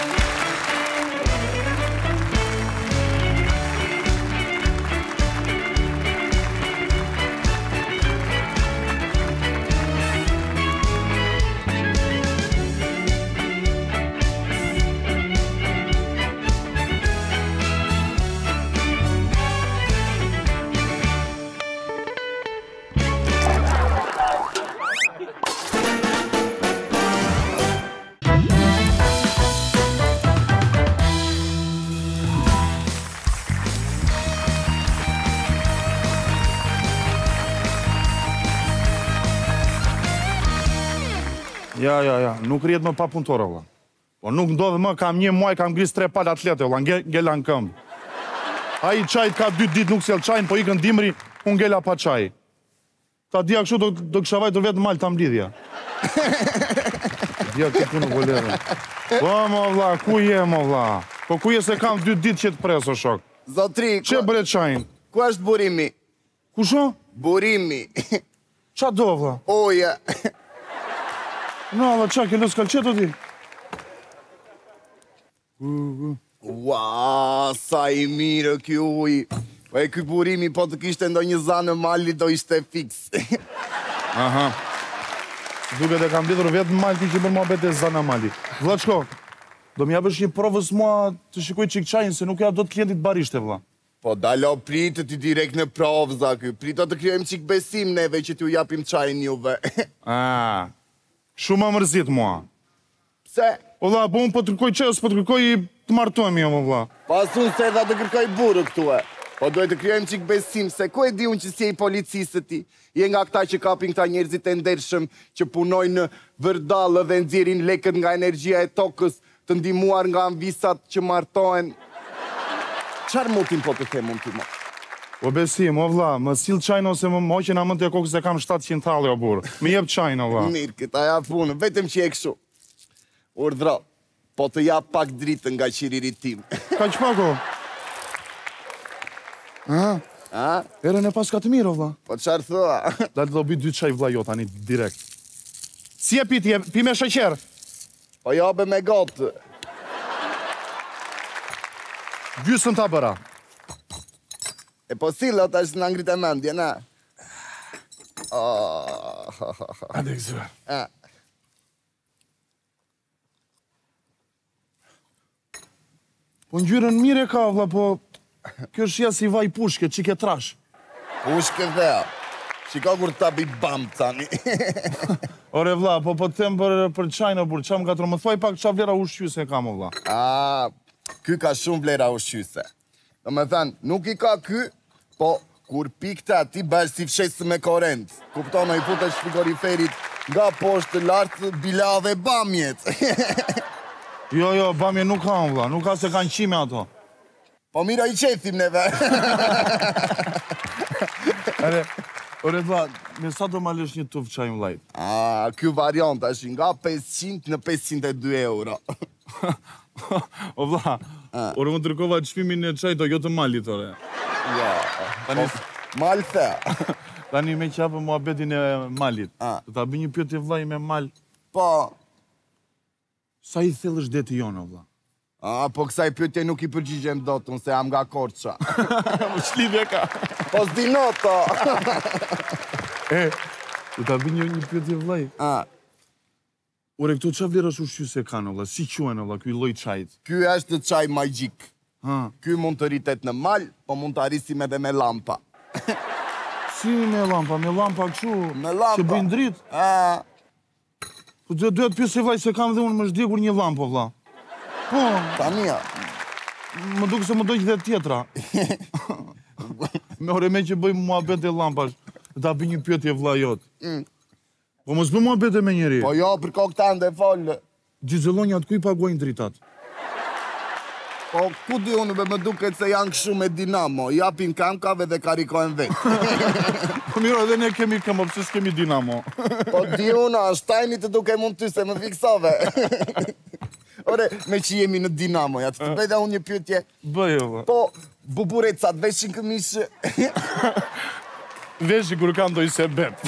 Ja, nuk rjetë më pa punëtore, vla. Po nuk ndodhe më, kam një muaj, kam gris 3 palë atlete, vla, ngella në këmbë. A i qajt ka 2 dit nuk s'jel qajnë, po i kënë dimri, unë ngella pa qaj. Ta dia kështu do kësha vajtur vetë malë të mblidhja. Dia këtë nuk vëllerë. Po, mo vla, ku je, mo vla? Po ku je se kam 2 dit që të preso, shok? Zotri, që bëre qajnë? Ku është burimi? Ku sho? Burimi. Qa do, vla? Oje. No, vla, qa, ke lësë kalqeto ti? Ua, sa i mirë kjo uj. E këj burimi, po të kishte ndo një zanë në mali, do ishte fix. Aha. Duke dhe kam ditur vetë në mali ti që bërë mua bete zanë në mali. Vla, qko, do m'ja bësh një provës mua të shikoj qik qajnë, se nuk ja do të klientit barishte, vla. Po, dalo, pritë ti direkt në provë, zakë. Pritë të kryojmë qik besim neve që t'ju japim qajnë juve. Shumë më mërzit mua. Pse? O vla, po unë po të kërkoj qës, po të kërkoj të martuemi, o vla. Pas unë se edhe të kërkoj burë këtu e. Po dojë të kryojmë qik besim, se ku e di unë që si e i policisë ti? Je nga këta që kapin këta njerëzit e ndershëm, që punojnë në vërdalë dhe nxjerrin lekët nga energjia e tokës, të ndimuar nga anvisat që martohen. Qarë mutin po të them unë ti mo? O besim, o vla, më sil qajnë ose më moqen a mund të kokës e kam 700 thalë, o burë. Më jep qajnë, o vla. Mirë, këta ja punë, vetëm që e këshu. Urdhra, po të jap pak dritën nga qiririt tim. Ka që pako? Erën e pas ka të mirë, o vla. Po qarë thua? Da të do bi 2 qaj vla jo tani, direkt. Si e piti, pi me shëqerë? Po jabe me gotë. Gjysën ta bëra. E po sila ta është në ngrit e mendje, na? Ande këzër. Po njërën mire ka, vla, po... Kjo është si vaj pushke, që ke trash. Pushke dhea. Shiko kur ta bi bam tani. Ore, vla, po të them për qajnë, burë, qa më ka më thuaj pak qa vlera ushqyse ka, më vla. Ky ka shumë vlera ushqyse. Do me thënë, nuk i ka ky, po kur pikta ti bërë si fshesë me korent. Kuptono i putë shpikoriferit nga poshtë lartë, bila dhe bamjet. Jo, bamje nuk ka, vla, nuk ka se kanë qime ato. Po mira i qetim neve. Ore, vla, me sa do ma lësh një tuf qajmë lajt? Kjo variant është nga 500 në 502 euro. O vla, ore më tërkova të shpimin e qajto, jo të malit, ore. Ja, mal the. Tani me qapë mua betin e malit. Të ta bë një pjot e vlaj me mal. Po. Sa i thellë është deti jonë, vla? Po kësaj pyetje nuk i përgjigjem dot, unë se jam nga Korça. Më shlidhje ka. Po s'di noto. Du ta bë një pyetje vllai. Ore, këtu qa vlerës ushqyse kanë, vlla? Si quhen, vlla, ky lloj çajit? Ky është çaj magjik. Ky mund të rritet në mal, po mund të arrisim edhe me lampa. Si me lampa? Me lampa kështu? Me lampa. Që bëjnë dritë? Po duhet pyes se vllai se kam dhe unë më zhdjegur një lampë, vlla. Po. Tania. Më duke se më dojnë dhe tjetra. Me ore me që bëjmë muhabet e lampash, ta bëj një pyetje vlla jot. Po mos bëjmë muhabet me njëri. Po jo, për koktan dhe folë. Gjizëllonjat ku i paguajnë dritat? Po, ku di unë më duket se janë këshu me Dinamo, japin kamkave dhe karikojnë vetë. Po miro, edhe ne kemi këmë, pëse s'kemi Dinamo. Po di unë, ashtajni të duke mund ty se më fiksove. Ore, me që jemi në Dinamo, ja të bëjda unë një pyetje. Bëjë, Po, buburecat veshin këmishë. Veshi kur ka ndoj se bep.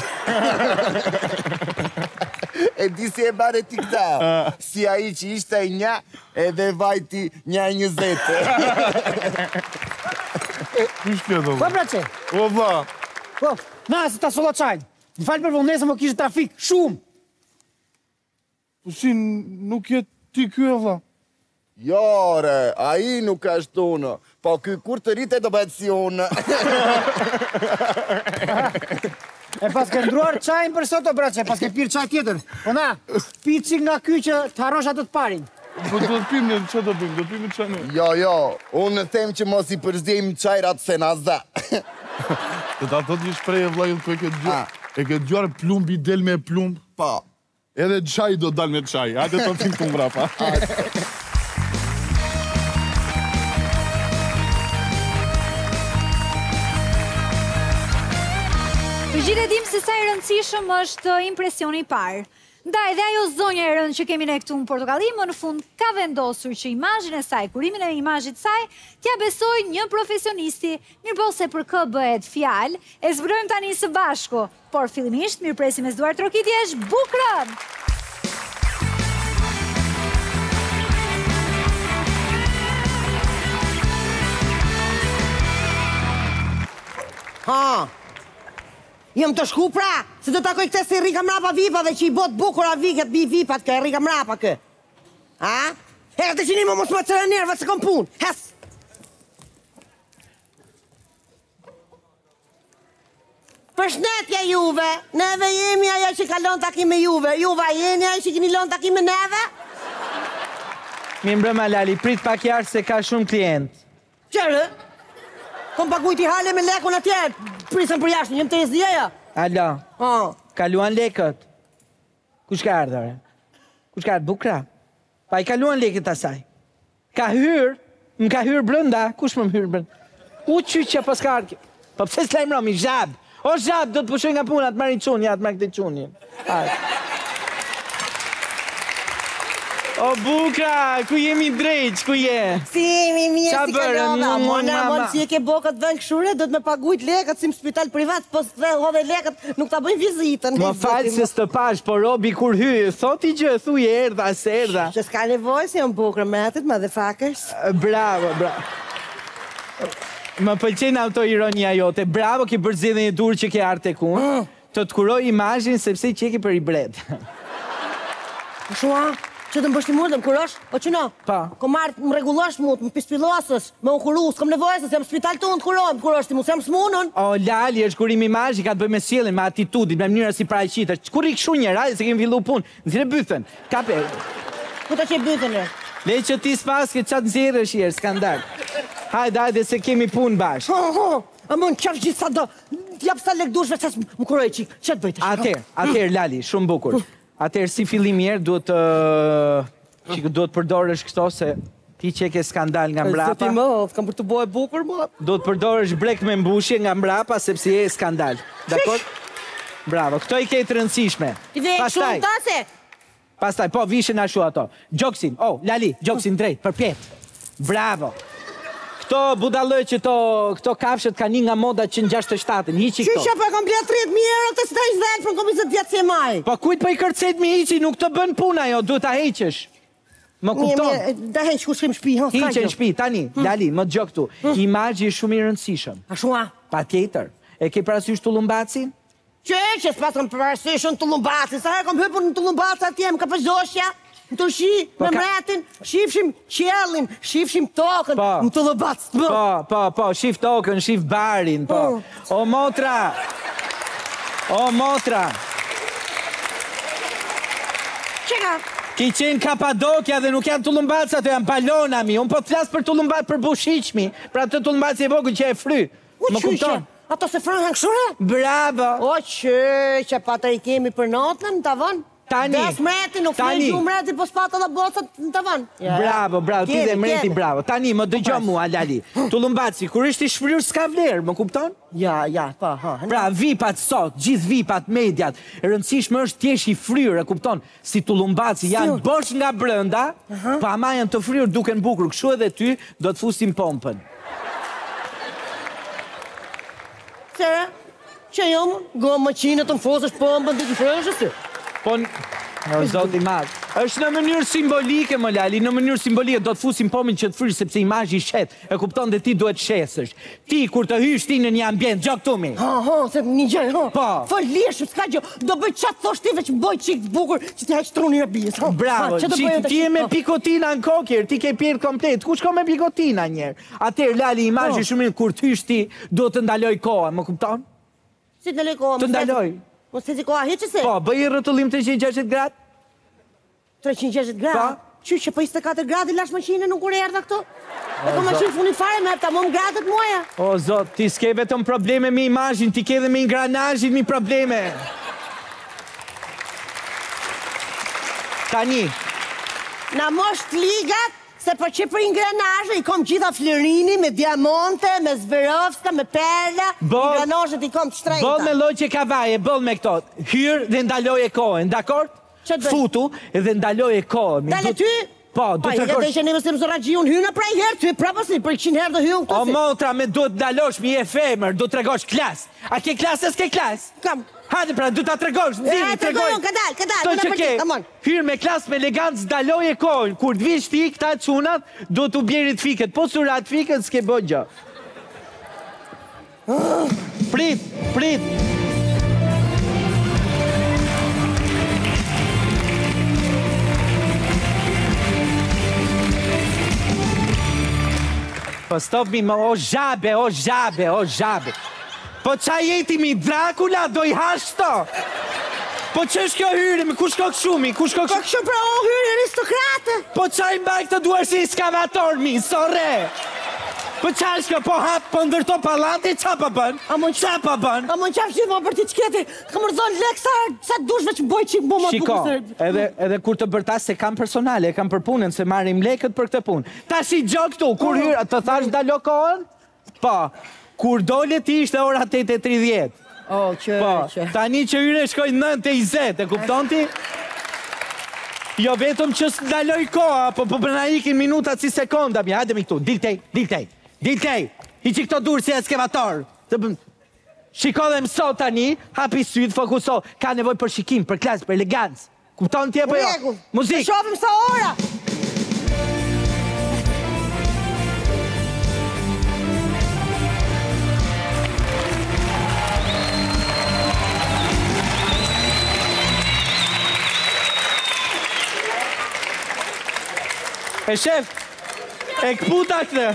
E di si e bare ti këta, si a i që ishte e nja, edhe vajti 1.20. Kush kjo do? Po, brace. O, vla. Po, na, se ta solo qajnë. Në falë për vëllënesë më kishë trafik, shumë. Po si, nuk je ti kjo e vla? Jo, re, a i nuk është unë, po kjo kur të rite do bëhet si unë. E pas ke ndruar qajnë për soto, brace, pas ke pirë qaj tjetër. Po na, pici nga ky që të harrosh atë të parin. Po do të pimë, që do pimë? Do pimë qajnë? Jo, unë them që mos i përzdejmë qajrat se na za. Të ta thot një shprej e vlajët, po e ke gjuar plumbi del me plumb? Pa. Edhe qaj do dal me qaj, hajde të pimë të mbrapa. Të gjithë e dim se sa i rëndësishëm është impresioni i parë. Ndaj, dhe ajo zonja e rëndë që kemi ne këtu në Portokalli, më në fund ka vendosur që imazhin e saj, kurimin e imazhit saj, t'ja besoj një profesionisti, mirëpo se për kë bëhet fjalë, e zbrojmë tani së bashku. Por fillimisht, mirëpresim e s'duar trokitjesh, Bukrën! Ha! Jëm të shku pra, se të takoj këte si Rika Mrapa vipave që i bot bukura viket bi vipat kë Rika Mrapa kë. Ha? Hes të qini më mos më cërë njerëve se kom pun. Hes! Përshëndetje juve, neve jemi ajo që ka lënë takim me juve. Juve a jeni ajo që kini lënë takim me neve? Mi mbrëma Lali, prit pak jarë se ka shumë klient. Qërë? Kom pagujt i hale me lekun atjerë, prisën për jashtë, njëm të jezdjeja. Alo, kaluan lekët. Kush ka ardhore? Kush ka ardhë Bukra? Pa i kaluan lekët asaj. Ka hyrë, më ka hyrë brënda, kush më hyrë brënda? U qyqja pas ka ardhë. Po pëse s'lajmë romi, zhabë. O zhabë, do të pushoj nga puna, të marrin qunja, të marrin këtë qunja. O Bukra, ku jemi drejq, ku je? Si jemi mje si kalova, mona, si e ke bokat vën këshure, do të me pagujt lekët si më spital privat, po së hodhe lekët nuk ta bëjmë vizitën. Më falë se së të pash, po Robi kur hyë, thot i gjë, thuj erdha, se erdha. Që s'ka nevoj se jam Bukra me atët, motherfuckers. Bravo. Më pëlqen autoironia jote, bravo ki përzidhe një dur që ke arte ku, të të kuroj imazhin sepse i qeki për i bred. Shua? Që të më bështi mund, më kurosh? O që no? Pa. Ko marrë më regulosh mund, më pispilosës, më u kuru, s'kom nevojës, s'jam spital të unë të kuroj, më kurosh ti mu, s'jam s'munën. O, Lali, është kurim imazhi, ka të bëj me sjelljen, me atitudin, me mënyra si paraqitesh. Kur i kshu njëra, se kemi fillu punë, nëzire bythën. Kape. Ku ta që bythën e? Le që ti s'paske qatë nxjerrësh jërë, skandal. Hajde, se kemi punë bashkë. A më në qafë gjithë sa do, t'jap sa lek dushve, qas më kuroj qik, që të bëjtë? Atër, Lali, shumë bukur. Atër, si fillim mirë, duhet të përdorësh këto, se ti që ke skandal nga mbrapa. Se ti më, kam për të bojë bukur, më. Do të përdorësh brek me mbushje nga mbrapa, sepse je skandal. Dakor? Bravo, këto i ke të rëndësishme. I dhe shumë tase? Pastaj, po, vishen ashu ato. Gjoksin, Lali, gjoksin drejt, përpjet. Bravo. Këto budalloj që këto kafshet ka një nga moda që në 67-ën, hiqi këto. Qysha për kom blia 30.000 euro të s'ta ishtë dhejtë për kom 20 vjetë si e maj. Po kujt për i kërcet mi hiqi, nuk të bën puna jo, duhet ta heqesh. Më kupton? Da heq ku shkim shpi, ha, s'ka gjë. Hiqen shpi, tani, Lali, më të gjok tu. Imazhi shumë i rëndësishëm. A shua? Pa tjetër. E ke parasysh Tullumbacin? Që s'pas kam parasyshën Tullumbacin, sa herë kom hypur në Tullumbac atje, më ka pëzdoshja. Në të shi, me mretin, shifshim qellin, shifshim tokën, në të Tullubac. Po, shif tokën, shif barin, po. O motra! Që ka? Ki qenë Kapadokja dhe nuk janë tullumbaca, ato janë balona mi. Unë po të flasë për tullumbac për bushiqmi, për atë tullumbac e vogël që e fry. Më kupton? Ato se frën hankëshure? Bravo! O që pata i kemi për natën në tavën? Tani! Des mreti, nuk flejnë gju mreti, po s'pata dhe bosët në tavën. Bravo, ti dhe mreti, bravo. Tani, më dëgjo mua, Lali. Tullumbaci, kur ishte i shfryrë s'ka vlerë, më kupton? Ja, pa, ha. Pra, vipat sot, gjithë vipat, mediat, e rëndësishme është t'jesh i fryrë, e kupton? Si tullumbaci janë bosh nga brënda, pa ama janë të fryrë duken bukur, kështu edhe ty do të fusim pompën. Sere, që jomë, gomë më qinë të më fosësh pompën dhe të frëshës të? Po, zoti madh. Është në mënyrë simbolike, më Lali, në mënyrë simbolike do të fusim pompën që të fryrë sepse imazhi shet. E kupton dhe ti duhet shesësh. Ti kur të hysh ti në një ambient, gjok këtu mi. Se një gjë, Po. Falesh, s'ka gjë. Do bëj çat thosh ti veç bëj çik të bukur që ti haq trunin e bijës. Bravo. Ti je me pikotina në kokër, ti ke pirë komplet. Ku shko me pikotina një herë? Atëherë Lali, imazhi shumë mirë kur të hysh ti, duhet të ndaloj koha, më kupton? Si të ndaloj koha? Të ndaloj. Mos të zi koha hiqëse? Po, bëj rrotullim 360 gradë. 360 gradë? Që që për 24 gradë i lash maqinën nuk kur e erdha këto? E ko maqinë funit fare me ta mom gradët muaja. O, zot, ti s'ke vetëm probleme me imazhin, ti ke dhe me ingranazhin mi probleme. Tani. Na mosh t'ligat, se për që për ingranazhe i kom gjitha Flerini me diamante, me Zverovska, me perla, ingranazhet i kom të shtrejta. Bol me lojqe kavaje, bol me këto. Hyrë dhe ndaloj e kohën, dakord? Futu edhe ndaloj e kohën. Dale ty? Po, du të kërsh... Pa, i që neve se më zora gjion hynë pra i herë, ty e prapësi, për 100 herë dhe hynë këto si. O, motra, me du të ndalosh, mi e femër, du të regosh klas. A ke klas, s'ke klas? Kam. Hajde pra, du të tregosh, më zini, tregoj. Kadal, në përgjit, amon. Hyrë me klas me elegancë, ndaloj e kohën. Kur të vish ti, këta të qunat, du të bjerit fiket. Po surat fiket, s'ke bë gjë. Prit. Po stop mi, o zhabe. Po qa jeti mi Dracula, do i hashto? Po që është kjo hyri, ku shko këshumi, Po këshu pra o hyri aristokrate. Po qa i mbaj këtë duar si skavator mi, sorre. Po qa është kjo, po hap, po ndërto palati, qa pa bën? A mon qaf që më për ti qketi, ka më rëzon lek sa dushve që boj që më më Shiko, edhe kur të bërtas se kam personale, kam për punën, se marim lekët për këtë punë. Ta si gjok këtu, kur hyrë, të thash dalo kohën? Po, kur dole ti ishte ora 8:30. Po, tani që hyre shkoj 9:20, e kupton ti? Jo vetëm që s'ndaloj koha, po përna ikin minutat si sekonda, mi, hajde mi këtu, diltej, i që këto durë si eskavator. Shiko dhe mëso tani, hapi sytë, fokuso, ka nevoj për shikim, për klasë, për elegancë. Kupton ti e po jo? Muzik! Të shofim sa ora! E shef, e këputa këtë.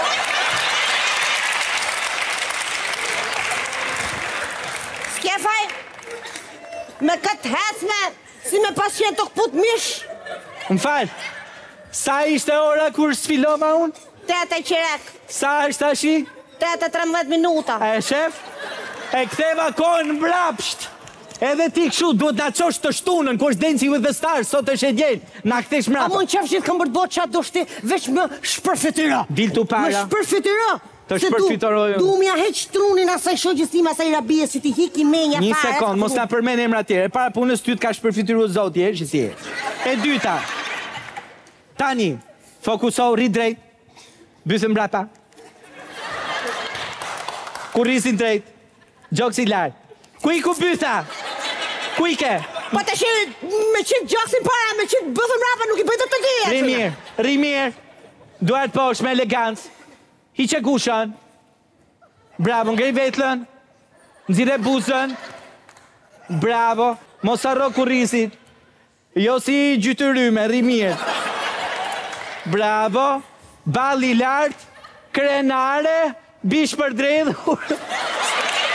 Skefaj, me këtë hesme, si me pasjen të këput mish. Më falë, sa ishte ora kur sfilova unë? 8 qerek. Sa është ashi? 8:13 minuta. E shef, e ktheva kohën mbrapsht. Edhe ti këshu, duhet nga qosh të shtunën, ku është Dancing with the Stars, sot është e gjelë, nga këthesh mrapa. A mund qef që të kam bërbot qatë do shti, veç më shpërfitira. Dil të para. Më shpërfitira. Të shpërfitorojë. Du mja heq trunin asaj shogjësim, asaj rabije, si ti hiki menja fare. Një sekund, mos nga përmen emra tjere. E para punës ty të ka shpërfitiru zoti, që si e. E dyta. Tani, fokusoh, rrit drejt. Bësëm mbrapa. Kur rrisin drejt. Gjokë si lartë. Ku i ku bytha? Ku i ke? Pa të shirë me qitë gjoksin para, me qitë bëthëm rapa, nuk i bëjtë të dhije. Rimir. Duart posh me elegancë. Hiqe gushën. Bravo, ngrej vetlën. Nxire buzën. Bravo. Mos harro kurrisit. Jo si gjytëryme, rimir. Bravo. Balli lartë. Krenare. Bish për dredhur.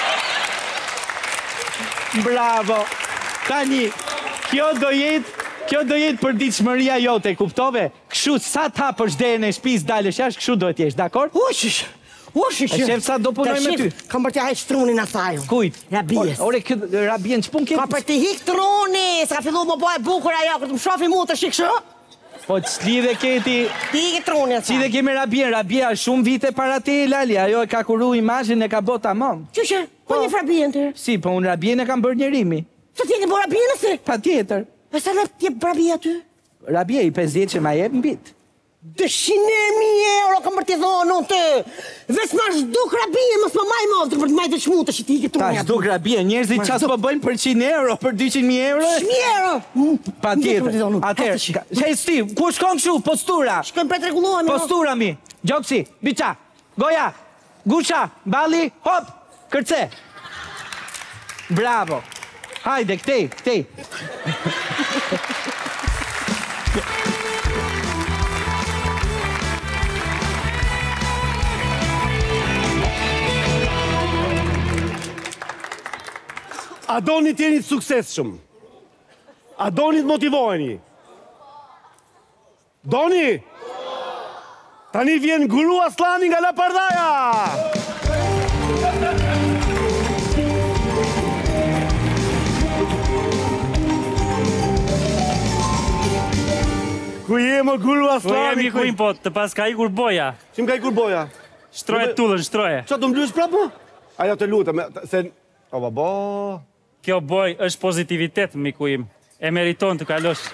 Bravo. Tani, kjo Kjo do jetë për ditëshmëria jote, kuptove? Kështu sa ta për shdejën e shtëpisë dalësh jashtë, kështu do t'jesh, dakor? Ush. E shef sa do punoj me ty. Kam për t'ja heq trunin asaj. Kujt? Rabies. Ore, Rabien, ç'pun ke? Ka për t'i hik truni, s'ka fillu më bëhe bukur ajo, këtë më shofi mu të shikshë. Po ç'lidhe ke ti? Ti hik trunin asaj. Ç'lidhe ke me Rabien? Rabia shumë vite para te, Lali, ajo e ka kuru imazhin e ka bë tamam. Qysh? Po një Rabien ti? Si, po unë Rabien e kam bërë njerimi. Sa ti ke bërë Rabien si? Patjetër. Po sa ne ti Rabia ty? Rabia i 50 që ma jep mbit. 200.000 euro kam për t'i dhonë unë të. Veç ma shduk Rabia, mos më maj moftë për t'maj të shmutë që ti hik trunin. Ta shduk Rabia, njerëzit qas po bëjnë për 100 euro, për 200.000 euro? 100.000 euro? Patjetër. Atëherë, qesti, ku shkon kështu, postura? Shkojmë për t'regulluemi. Postura mi, gjoksi, biqa, goja, gusha, bali, hop, kërce. Bravo. Hajde, këtej. A doni t'jeni të suksesshëm? A doni të motivoheni? Doni? Tani vjen Guru Aslani nga Lapardaja! Ku jemë Guru Aslani? Ku jemi ku im, po të pas ka ikur boja. Çim ka ikur boja? Shtroje tullën, shtroje. Qa të mblysh prapë? Aja të lutem, se... O, babo... Kjo boj është pozitivitet, miku im. E meriton të kalosh.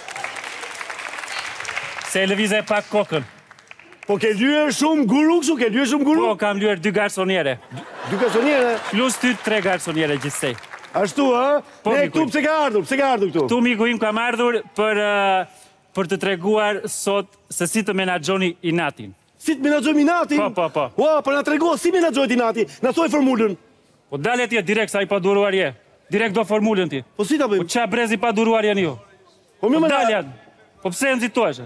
Se e lëvize pak kokën. Po ke lyer shumë guru kështu, ke lyer shumë guru? Po, kam lyer 2 garsoniere. 2 garsoniere? Plus ty 3 garsoniere gjithsej. Ashtu, ha? Po, ne këtu pse ka ardhur këtu? Tu, miku im, kam ardhur për të treguar sot se si të menaxhoni inatin. Si të menaxhojmë inatin? Po. Ua, po na trego si menaxhohet inati. Na thoj formulën. Po dalë atje direkt sa i pa duruar je. Direkt do formulën ti. Po si ta bëjmë? Po qa brezi pa duruar janë ju? Po më dalë janë. Po pse e nëzitohesh?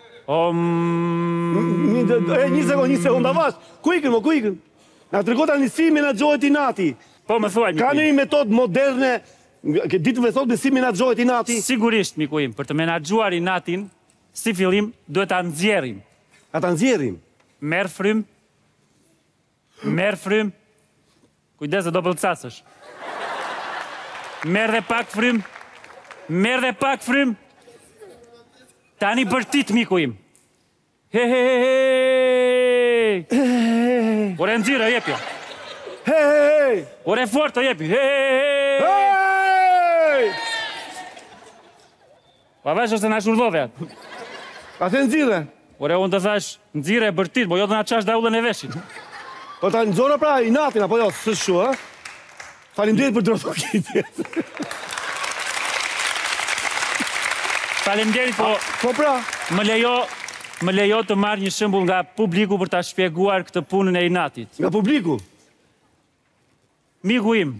Një sekund avash. Ku ikën? Na trego tani si menaxhohet inati. Po më thuaj, miku im. Ka një metodë moderne, ke ditëve thotë si menaxhohet inati? Sigurisht, miku im, për të menaxhuar inatin, si fillim duhet ta nxjerrim. A ta nxjerrim? Merr frym. Kujdes se do pëllcasësh. Merr dhe pak frym. Tani bërtit, miku im. He. Ore nxirë, jepi. He. Ore fort, jepi. He. Pa vesh ose na shurdhove atë. A the nxirë? Ore, unë të thash, nxirë e bërtit, po jo të na qash da ullën e veshit. Po ta nxora pra inatin, apo jo, së shu, ha? Faleminderit për drotokitjet. Faleminderit, po pra. Më lejo të marrë një shembull nga publiku për ta shpjeguar këtë punën e inatit. Nga publiku? Miku im,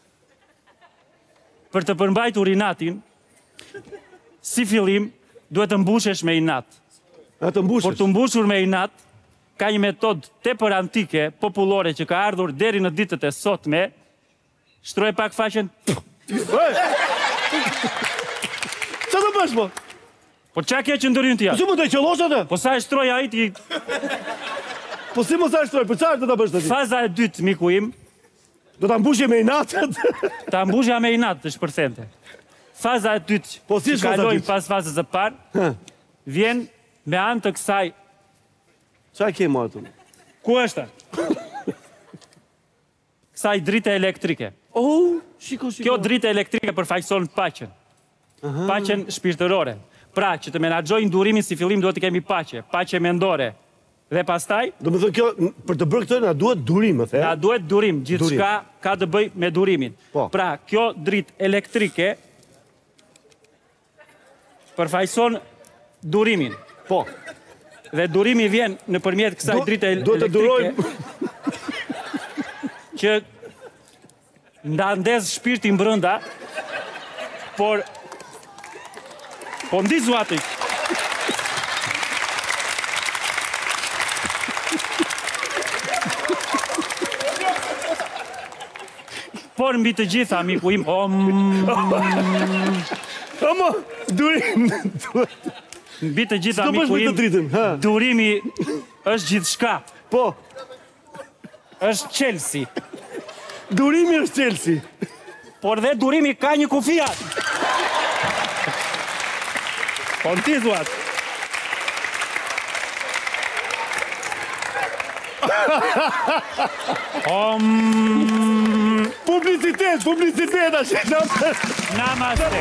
për të përmbajtur inatin, si fillim, duhet të mbushesh me inat. Por të mbushur me inat, ka një metodë tepër antike, popullore, që ka ardhur deri në ditët e sotme, shtroje pak faqen. Qa të bësh, po? Po qa ke që ndërin t'ja? Po si më të qëllosh atë? Po sa e shtroj a i ti... Po si më sa e shtroj, për qarë të të bësh të ti? Faza e dytë, miku im... Do të mbushje me inatët? Ta mbushja me inatë, të shpërthente. Faza e dytë, që kalojnë pas fazës e parë, vjen me anë të kësaj... Qa ke më atë? Ku është? Kësaj drite elektrike. Shiko. Kjo drite elektrike përfaqëson paqen. Paqen shpirtërore. Pra, që të menaxhojnë durimin si fillim duhet të kemi paqe. Paqe mendore. Dhe pastaj... Do më thënë kjo, për të bërë këtë, na duhet durim, më the? Na duhet durim. Gjithçka ka të bëj me durimin. Pra, kjo dritë elektrike përfaqëson durimin. Po. Dhe durimi vjen nëpërmjet kësaj drite elektrike. Që ndandez shpirtin brenda, por ndizu atë. Por mbi të gjitha, miku im, Durim. Mbi të gjitha S'do bësh miku me të im, dritën, ha? durimi është gjithçka. Po. Është Chelsea. Durimi është Chelsea. Por dhe durimi ka një kufiat. Po në ti thuat. Publicitet, ashtë. Namaste.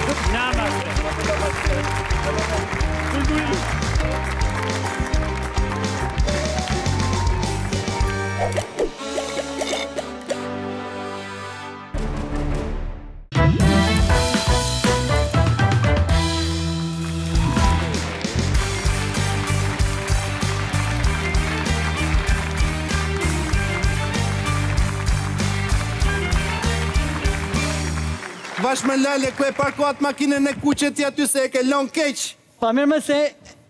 Vash me lale, ku e parkuat makinën e kuqet aty se e ke lon keq. Pa mirë më se...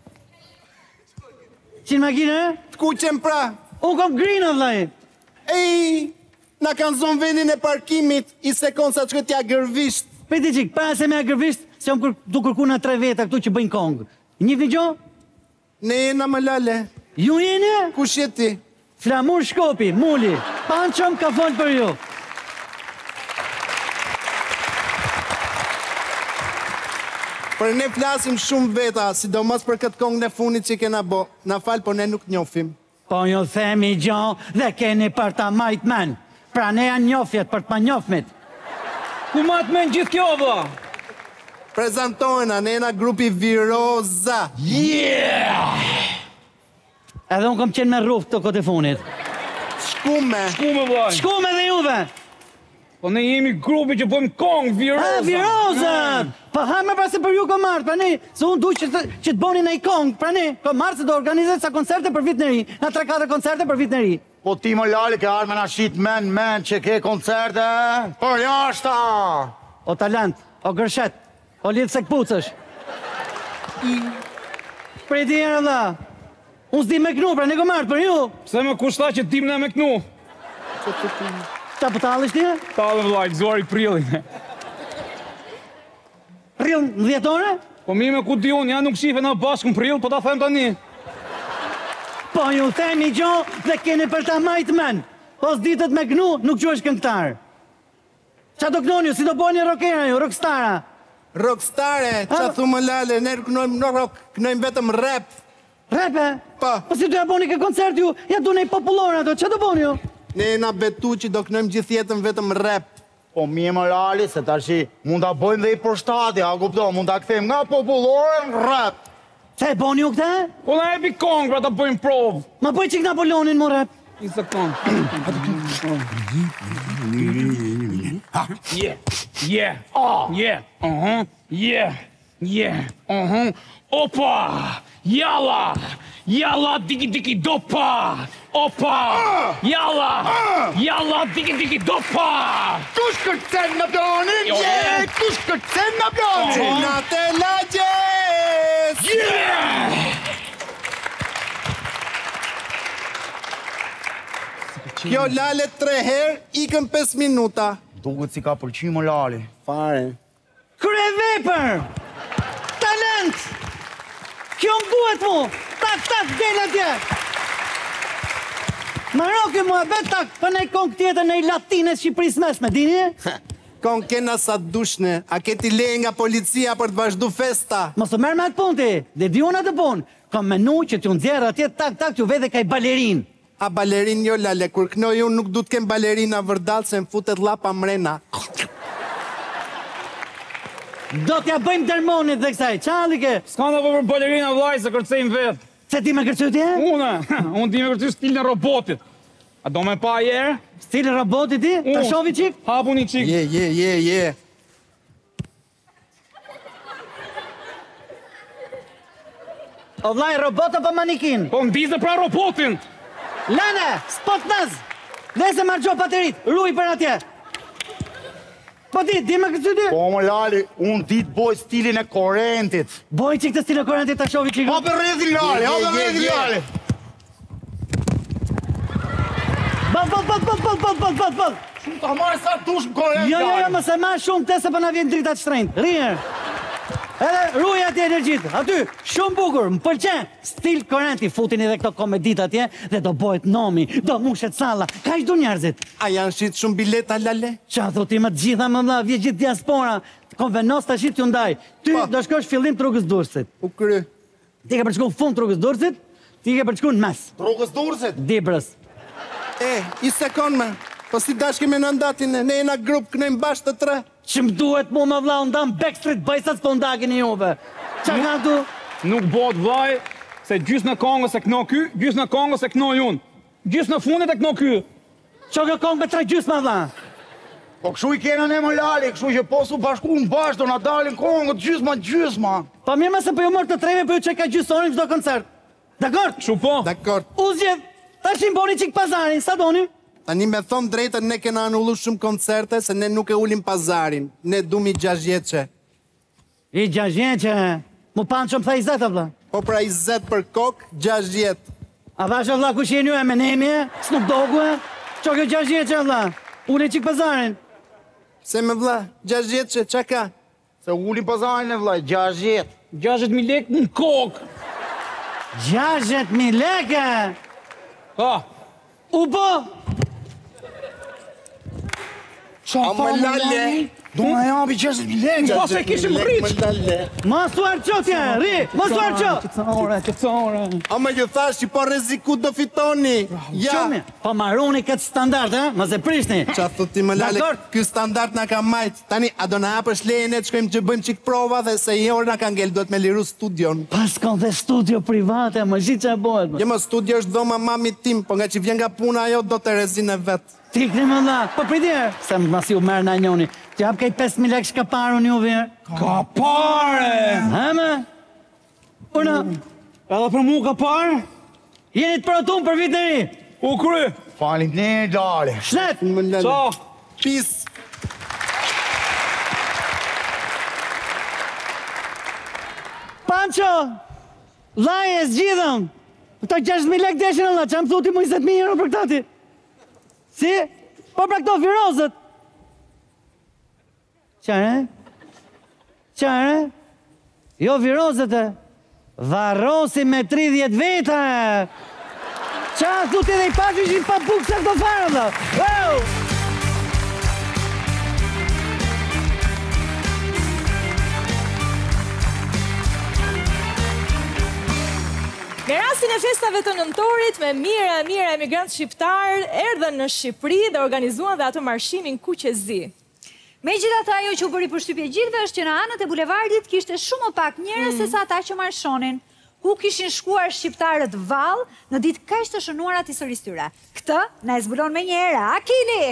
Qinë makinë, e? Të kuqen pra. Unë kom grinë, vlaj. Ej, na kanë zonë vendin e parkimit, i sekon sa që t'ja gërvisht. Peti qik, pa se me a gërvisht, se jam du kërku në 3 veta këtu që bëjnë kongë. Një një gjo? Ne jena më lale. Ju jeni? Kush jeti? Flamur Shkopi, Muli. Panqom ka folë për ju. Për ne flasim shumë veta, sidomos për këtë kongë në funit që kena bo. Na falë, po ne nuk njofim. Po ju themi gjo dhe keni për ta majt men. Pra ne janë njofjet për të pa njofmit. Ku matë men gjithë kjo, vë? Prezentojna, ne jena grupi Viroza. Yeah! Edhe unë kom qenë me rruft të kote funit. Shkume. Shkume, vë. Shkume dhe juve. Po ne jemi grupi që bëjmë kongë, Viroza. Virozat! Pa hajme pra se për ju kom marrë, pra ne, se unë du që të boni në i kongë, pra ne, kom marrë se do organizet sa koncerte për vit në ri, na 3-4 koncerte për vit në ri. Po ti më lali ke arme na shit men që ke koncerte, për jashta! O talent, o gërshet, o lidhë se këpucësh. Prej ti herë dha, unë s'di me knu, pra ne kom marrë për ju. Pse me kushta që tim ne me knu? Qa po talësh ti? Talë vlaj, gëzuar i prillin. Prill në 10 ore? Po mi me ku di unë, ja nuk shife në bashkë në prill, po ta them tani. Po ju themi gjo dhe keni për ta majtë men. Po s'ditët me gnu, nuk që është këngëtar. Qa do knoni ju, si do bojnë një rockera ju, rockstara? Rockstare, qa thu më lale, ne knojmë rock, knojmë vetëm rap. Rap e? Pa. Po si do ja boni ke koncert ju, ja du nej popullore ato, qa do boni ju? Ne jena betu që do knojmë gjithë jetën vetëm rap. Po mi e më lali, se tashi mund ta bëjmë dhe i përshtati, a kupto, mund ta kthejmë nga popullore në rap. Se e boni ju këte? Po na epi kongë, pra ta bëjmë provë. Ma bëj qik Napoleonin, mu rap. I sekund. Opa! Jalla, diki dopa! Opa! Jalla, diki dopa! Kush kërcen në pionin? Kush kërcen në pionin? Gjinate lagjes! Kjo lale 3 herë, ikën 5 minuta. Duket si ka përqymë lali. Fare. Kre vepër! Talent! Kjo më duhet mu! Tak, del atje! Maroki mu e bet tak, për nej kong tjetër nej latines Shqipëris mesme, dini? Kong kena sa dushne, a keti leje nga policia për të vazhdu festa? Mos të merë me atë punti, dhe di unë atë punë. Kom menu që t'ju nxjerë atje tak, t'ju vede kaj balerin. A balerin jo lale, kur knoj unë nuk du t'kem balerina vërdal se më futet lapa mrena. Do t'ja bëjmë dermonit dhe kësaj, qali ke? S'ka në për balerina vlaj se kërcejmë vetë. Se ti me kërcu tje? Unë ti me kërcu stilin e robotit. A do me pa jerë? Stilin e robotit ti? Ta shovi qik? Hapu një qik. Je. O vlaj, robot apo manikin? Po ndizë pra robotin. Lene, spot nëz! Dhe se marrë gjo paterit, ruj për atje. Po ti me kërcu ti? Po më lali, unë dit boj stilin e korentit. Boj qik të stilin e korentit, ta shovi qik? Hape rredi lali, lali. Bal. Shumë ta marrë sa dush më korent, Jo, më se ma shumë te se për na vjen drita të shtrejnë. Rinër. Edhe ruaj atje energjitë. Aty, shumë bukur, më pëlqen. Stil Korrenti, futin edhe këto komedit atje dhe do bëhet nomi, do mushet salla. Ka ishtu njerëzit. A janë shit shumë bileta, lale? Qa thoti më të gjitha më dha, vje gjithë diaspora. Konvenos të shit t'ju ndaj. Ty do shkosh fillim të Rrugës Durrësit. U kry. Ti ke përshku në fund të Rrugës Durrësit, ti ke përshku në mes. Rrugës Durrësit? Dibrës. I sekon me. Po si dashke me në ndatin, ne jena grup kënejmë bashkë të tre. Që më duhet mu më vla, ndam Backstreet Boysat s'po ndakin i juve. Qa ka tu? Nuk bot vaj, se gjysë në kongës e këno ky, gjysë në kongës e këno jun. Gjysë në fundit e këno ky. Qa ka kongë me 3 gjysë më vla? Po këshu i kena ne më lali, këshu që posu bashku në bashkë, do na dalin kongët gjysma. Pa mirë mëse për ju mërë të treve, për ju që ka gjysonin çdo koncert. Dakord? Këshu po? Dakord. U zgjedh, tash i mboni qik pazarin, sa doni? Tani me thonë drejtën, ne kena anullu shumë koncerte, se ne nuk e ullim pazarin. Ne dumi 6 vjeqe. I 6 vjeqe? Mu panë që më tha 20, vla? Po pra 20 për kokë, 6 vjetë. A vasha, vla, kush jeni ju e Menemi, Snoop Dogg, Qo kjo 6 vjeqe, vla? Ullim qik pazarin. Se me vla, 6 vjeqe, qa ka? Se ullim pazarin e vla, 6 vjetë. 60.000 lekë në kokë. 60.000 lekë? Ha. U po? Qa fa më lale? Do në jabi 60.000 lekë. Pas e kishim rritë. Ma suar qotje, ri, ma suar qot. Qëtësore. A me ju thash që po reziku do fitoni. Ja. Pa marroni këtë standart, ma se prishni. Qa thuti më lale, kjo standart na ka majtë. Tani, a do na apësh lejene të shkojmë që bëjmë qik prova dhe se i orë na ka ngell, duhet me liru studion. Pas kon dhe studio private, më gjithë që e bojët. Jo më studio është dhoma mamit tim, po nga që vjen nga puna ajo do të rezin e vetë. Tikni më dha, po pritje, se më mas ju merë në njoni. Të japë kaj 5.000 lekë shka paru një vjerë. Ka pare! Heme? Una? Edhe për mu ka pare? Jeni të përëtum për vitë në ri. U kry! Falim të një dale. Shnet! Qa? Pis! Pancho! Laje, zgjidhëm! Këto 6.000 lekë deshin Allah, që më thuti mu 20.000 euro për këtati. Si? Po pra këto virozët. Qare? Qare? Jo virozët e. Varosi me 30 veta. Qa thuti dhe i pashu ishin pa bukë se këto farë dhe. Wow! Me rastin e festave të nëntorit, me mira emigrantë shqiptar, erdhën në Shqipëri dhe organizuan dhe atë marshimin Kuqezi. Megjithatë, ajo që u bëri përshtypje gjithëve është që në anët e bulevardit kishte shumë më pak njerëz se sa ata që marshonin, ku kishin shkuar shqiptarët vallë në ditë kaq të shënuara të historisë tyre. Këtë na e zbulon më një herë Akili.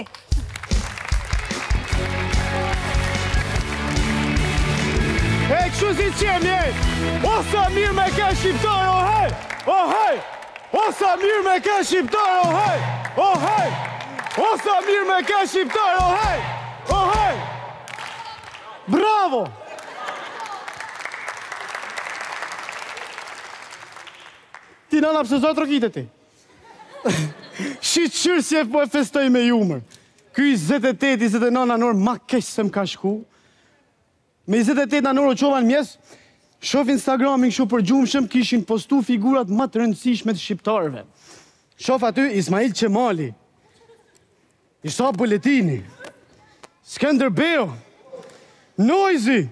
E kështu si qemi, o sa mirë me ke shqiptar, o hej, o hej, o sa mirë me ke shqiptar, o hej, o hej, o sa mirë me ke shqiptar, o hej, o hej, bravo! Ti nana pëse zotë rëkite ti? Shqit qërë si e po e festoj me jumër. Ky 28-29 anor ma keq se më ka shku. Me 28 anor o qova në mjes, shof Instagramin kështu për gjumshëm, kishin postu figurat më të rëndësishme të shqiptarëve. Shof aty Ismail Qemali, Isa Buletini, Skënderbeu, Noizi.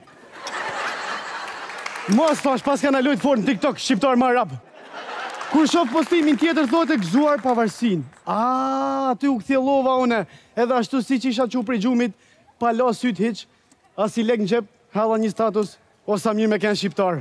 Mos thash, pas ka na lujt fort në TikTok, shqiptar ma rap. Kur shof postimin tjetër, thotë gëzuar pavarësin. Aty u kthjellova une, edhe ashtu si që isha që prej gjumit, pa la syt hiq, as i lek në gjep, halla një status, o sa mirë me kënë shqiptar.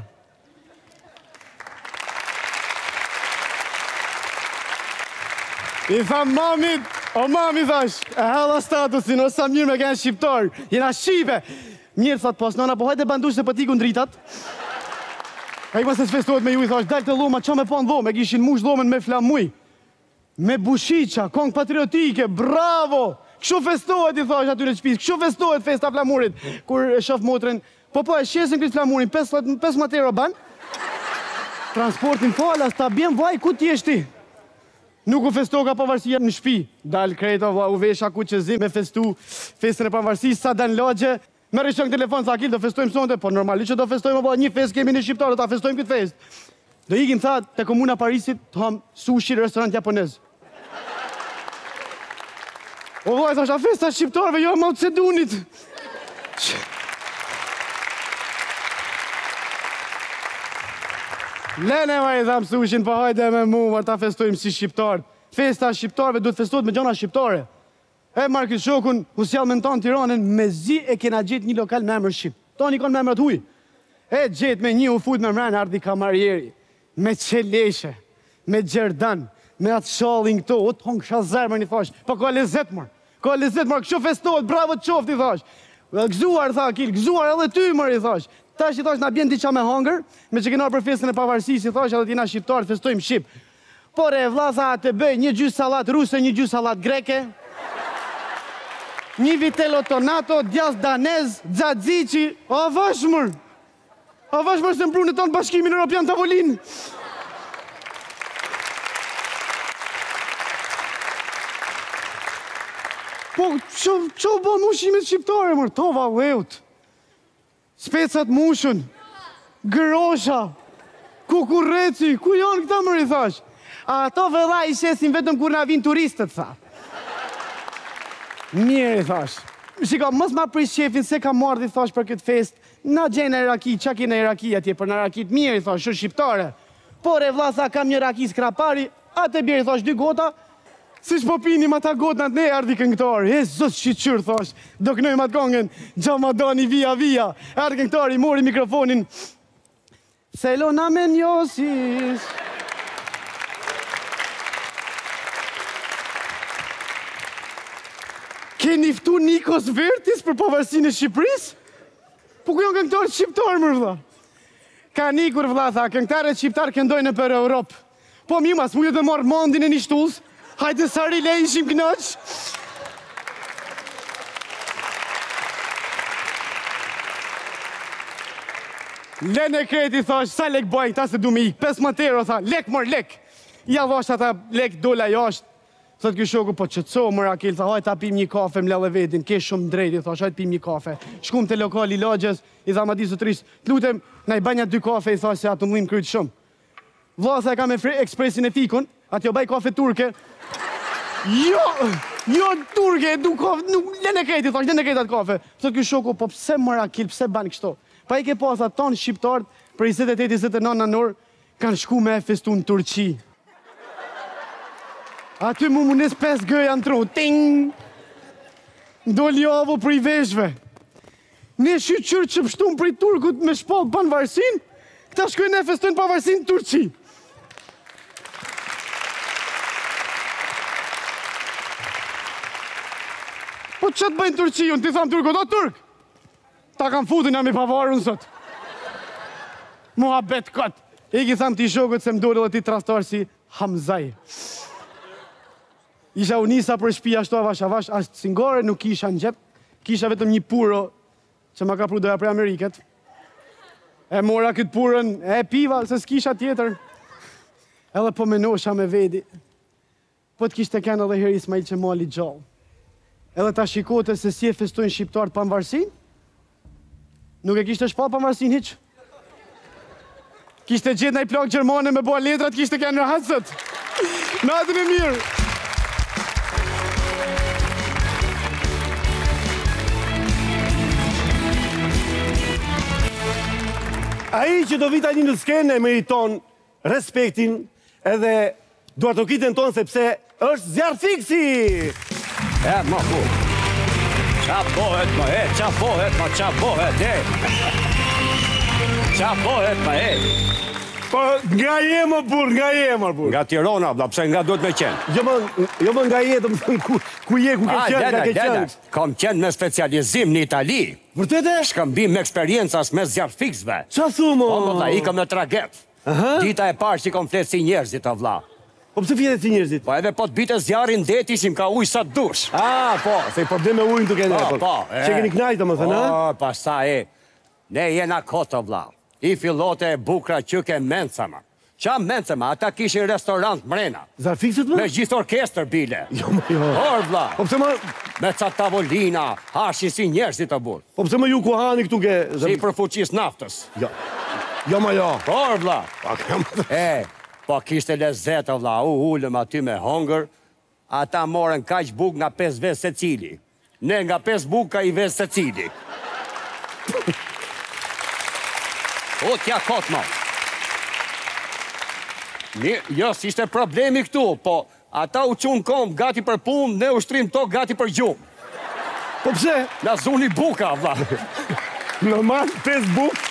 I tha mamit, o mami thash, e halla statusin, o sa mirë me kënë shqiptar. Jena shqipe. Mirë, thot pas, nona, po hajte bandush se pëtikun dritat. A i pas e sfestohet me ju, i thash, dalë të loma, qa me pa në dhome, kishin mush dhomen me flamuj. Me bushiqa, kong patriotike, bravo! Kështu festohet, i thash aty në qpis, kështu festohet festa flamurit, kur e shof motrën, po e shesin këtë flamurin, 15 euro ban, transportin falas, ta bjen vaj, ku t'jesh ti? Nuk u festo ka pavarësia në shpi, dal krejta, u vesha Kuqezi me festu festën e pavarësisë, sa dan lagje, Merri shën telefon sa Akil do festojmë sonte, po normalisht që do festojmë, po një fest kemi në shqiptar, do ta festojmë këtë fest. Do ikim tha te komuna Parisit të ham sushi në restorant japonez. O vllai thash, a festa shqiptarëve jo Mao Zedongit. Lene ma i tham sushin, po hajde me mua, ta festojmë si shqiptar. Festa shqiptarëve duhet festohet me gjona shqiptare. E marrë këtë shokun, ku sjallë me në tonë Tiranën, me zi e kena gjetë një lokal me emër Shqip. Toni kon me emër të huj. E gjetë me një u fut me mrenë, ardi kamarjeri. Me qeleshe, me gjerdan, me atë shallin këto, o të hongë shazermër një thash. Po ka lezet mërë, kështu festohet, bravo të qofti thash. Gëzuar, tha Akil, gëzuar edhe ty mërë i thash. Tash i thash, na bjen diqa me hongër, me që kena për festën e pavarësisë, i thash, edhe tina shqiptarë, festojmë Shqip. Por e vlla tha, të bëj një gjysë salat ruse, një gjysë salat greke, një vitello tonato, djath danez, xaxiçi, a vashmër se mbrunë tonë Bashkimin Evropian Tavolin. Po, që bo mushimet shqiptare, mërë, tova veut, specat mushën, grosha, kukurreci, ku janë këta mërë i thash? A ato vëlla i shesin vetëm kur na vinë turistët, tha. Mirë i thash. Shiko, mos ma prish shefin se ka marrë i thash për këtë fest. Na gjenë e raki, qa kene e raki atje për në rakit. Mirë i thash, shë shqiptare. Por e vlla tha kam një raki skrapari, atë e bjerë i thash 2 gota, si shpo pinim ata gotnat ne ardi këngëtari. E zot shqyqyr thash, do kënojmë atë kongën, Gjamadani via via. Ardi këngëtari, mori mikrofonin. Selona menjosis. Keni ftu Nikos Vertis për pavarësinë e Shqipërisë? Po ku janë këngëtarët shqiptarë, më vëlla? Ka nikur, vëlla, tha, këngëtarët shqiptarë këndojnë për Europë. Po mi mas, mu ju dhe marrë mandin e një shtullës, hajde sari le ishim knaq. Lene kreti, thash, sa lek bajnë, ta se du me ikë, 15 euro, tha, lek mërë, lek. Ja vash ata lek dola jashtë. Thot kjo shoku, po qëtëso, më Akil, tha, hajt ta pim një kafe më lele vetin, ke shumë drejti, thash, hajt pim një kafe. Shkum të lokal i lagjes, i tha ma di sotris, të lutem, na i banja 2 kafe, i thash se atë mëllim krytë shumë. Vlasa e ka me ekspresin e fikun, atë jo baj kafe turke. Jo turke, du kafe, lene krejti, thash, lene krejti atë kafe. Thot kjo shoku, po pse më Akil, pse ban kështo? Pa i ke pas atë tonë shqiptarët, për 28-29 nënor, kanë shku me festu në Turqi. Aty mu munes 5 gëj janë tru, ting! Doli avo për i veshve. Ne shqyqyr që pështum për i turkut me shpok panvarsin, këta shkojnë e festojnë pavarsin në Turqi. Po që të bëjnë Turqi, unë ti thamë turkut, o turk! Ta kam futin jam i pavarun sot. Mua bet këtë. Iki thamë ti shokët se mdore dhe ti trastar si Hamzaj. Isha unisa për shpia ashtu avash, ashtë singore nuk kisha në gjep, kisha vetëm një puro që ma ka pru doja për Ameriket. E mora këtë purën, e piva, se s'kisha tjetër. Edhe po menosha me vedi. Po t'kishte kenë edhe her Ismail Qemali gjallë. Edhe ta shikote se si e festojnë shqiptarët panvarsin, nuk e kishte shpa panvarsin hiq. Kishte gjithë në i plak Gjermane me bua letrat, kishte kenë në hasët. Natën e mirë. Ai që do vita një në skenë e meriton respektin edhe duart të kitën tonë sepse është zjarë fiksi! E, ma ku. Qa pohet, ma e, qa pohet, ma qa pohet, e. Qa pohet, ma e. Po, nga jemë, bur, nga jemë, bur. Nga Tirana, bla, pse nga duhet me qenë? Jo më nga jetë, ku je, ku ke qenë, nga ke qenë. Kam qenë me specializim në Itali. Vërtete? Shkëmbim me eksperiencas me zjarë fiksve. Qa thumo? Po, më vla, i kam në traget. Dita e parë që i kom fletë si njerëzit, o vla. Po pëse fjetet si njerëzit? Po edhe po të bite zjarin det ishim ka ujë sa dush. Po, se i përdej me ujnë të kene. Po, që keni knajtë, më thënë, Po, pas sa e, ne jena koto, vla. I filote e bukra që ke mencama. Qa mencama, ata kishin restorant mrena. Zarfiksit më? Me gjithë orkestër bile. Jo. Or, vla. Po pëse më, Me ca tavolina, hashi si njerëzit të burë. Po pse më ju ku hani këtu ke... Si për fuqis naftës. Jo ma jo. Por, vla. Po kishte lezet, vla, ullëm aty me hongër, ata morën kaq buk nga 5 ves se cili. Ne nga 5 buk ka i ves se cili. O, tja kot, ma. Jo, s'ishte problemi këtu, po ata u qunë kom gati për punë, ne ushtrim to gati për gjumë. Po pse? Na zuni buka, vla. Normal, 5 buk.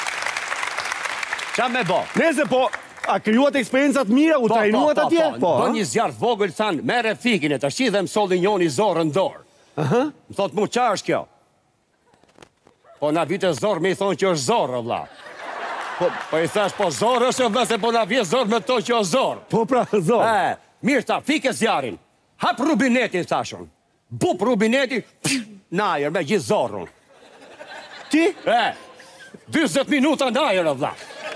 Qa me bo? Nese, po, a kryuat eksperiencat mira, u trajnuat atje? Po, bë një zjarë vogël, thanë, mere fikin e të shi dhe më solli njoni zorë në dorë. Më thotë mu, qa është kjo? Po, na vite zorë, me i thonë që është zorë, vla. Po i thash, po zorë është, vla, se po na vje zorë me to që është zorë. Po pra, zorë. Mirë ta, fike zjarin. Hap rubinetin, thashon. Bup rubinetin, najer me gjithë zorën. Ti? 20 minuta najer, vla.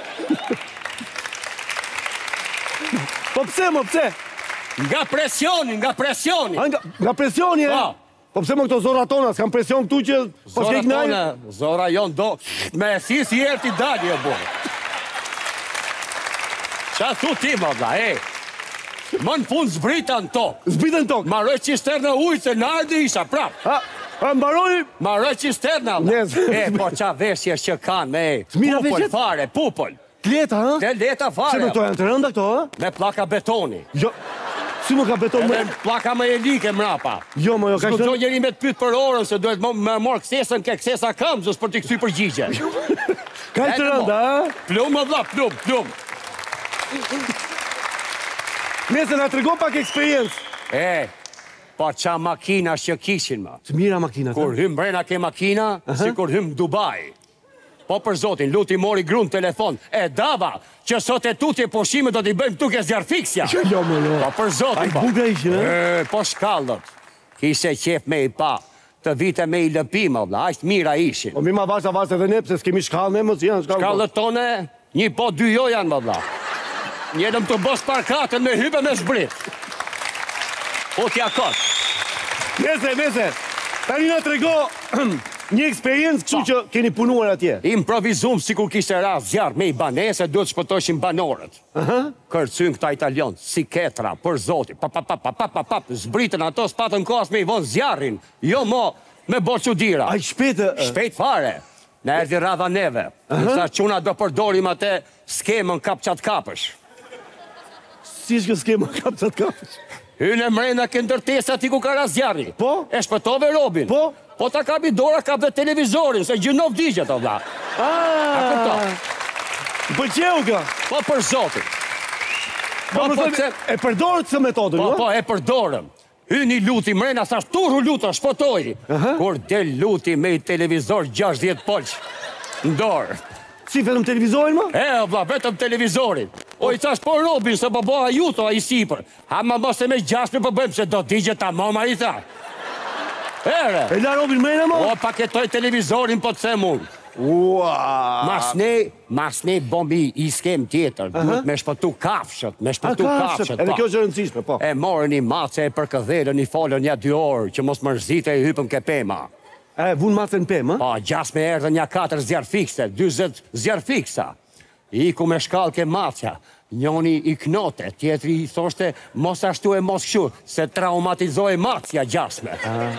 Po pse, mo pse? Nga presioni, nga presioni. Nga presioni, e? Po pse më këto zora tona, s'kam presion këtu që... Zora tona, zora jonë do... Me si erë t'i dalje, e burë. Qa thu ti, ma vla, më në fund zbrita në tokë. Zbrita në tokë? Maroj cisterna ujë, se në ardi isha, prap. Mbaroj? Maroj cisterna, vla. Po qa veshje që kanë, pupoll fare, pupoll. Leta, ha? Te leta fare. Se me këto janë të rënda këto, ha? Me plaka betoni. Jo, si më ka beton më... Edhe plaka më e like mrapa. Jo, më jo, ka shtë... njeri me të pytë për orën, se duhet me morë kësesën ke kësesa kamzës për t'i kësy përgjigje. Ka të rënda, ha? Plumë, vla, plumë. Nese, nga të rego pak eksperiencë. Pa qa makina që kishin, ma. Të mira makina, kur hym brena ke makina, si kur hym Dubai. Po për zotin, luti mori grunë telefon. Dava, që sot e tutje poshime do t'i bëjmë tuke zjarfiksja. Jo, më jo. Po për zotin, po. Buga ishë, po shkallët. Kishe qef me i pa, të vite me i lëpima, vla, ashtë mira ishin. Po mi ma vasha edhe ne, pëse s'kemi shkallë ne, më si janë shkallë. Shkallët tone, një po 2 jo janë, më vla. Njedëm të bës parkatën me hype me shbrit. O t'ja kot. Nese, tani nga të rego... Një eksperiencë kështu që keni punuar atje. Improvizum si kur kishte rast zjarë me i banese, duhet shpëtojshin banorët. Kërcyn këta italion, si ketra, për zoti, zbritën ato s'patën kohas me i vonë zjarin, jo mo me bo qudira. Aj shpetë? Shpet fare. Në erdi radha neve. Nësa quna do përdorim atë skemën kap qatë kapësh. Si shkë skemën kap qatë kapësh? Hynë e mrena këndërtesa ti ku ka rast zjarri. Po? E shpëtove Robin. Po? Po ta kapi dora, kap dhe televizorin, se gjynov digjet, o vla. A këpto? Pëlqeu ka? Po për zotin. E përdorët së metodën, jo? Po, e përdorëm. Hyni luti mrena, thash, turu luta, shpotoj. Kur del luti me i televizor 60 polq. Ndorë. Si, vetëm televizorin, ma? O vla, vetëm televizorin. O i thash, po Robin, se po boha juto, a i sipër. Ha ma mos e me gjashme po bëjmë, se do digjet ta mama i tha. E la Robin mrena, ma? O, paketoj televizorin, po të them unë. Mas ne bombi i skem tjetër, duhet me shpëtu kafshët, Edhe kjo është rëndësishme, po. E morën i mace, e përkëdhelën, i folën ja 2 orë, që mos mërzite e hypën ke pema. Vunë mace në pemë, Po, gjasme erdhën ja 4 zjarfikse, 20 zjarfiksa. I ku me shkall ke macja, njoni i knote, tjetri i thoshte, mos ashtu e mos këshu, se traumatizoj macja gjasme.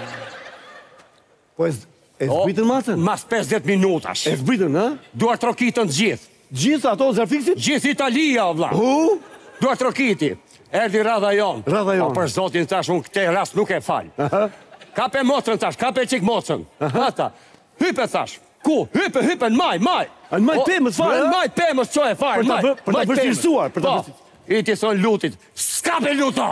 Po, e zbritën macën? Mas 50 minutash. E zbritën, ha? Duar trokitën gjithë. Gjithë ato zjarfiksit? Gjithë Italia, vla. Duar trokiti. Erdi radha jonë. Radha jonë. Po për zotin tash, unë këte rast nuk e falë. Kape mocën tash, kape qik mocën. Ata, hype tash. Ku? Hype, në maj. Në maj pëmës farë, Në maj pëmës qo e farë, maj. Për të vështirësuar, për të vështirësuar. I ti thonë lutit, s'kape luto!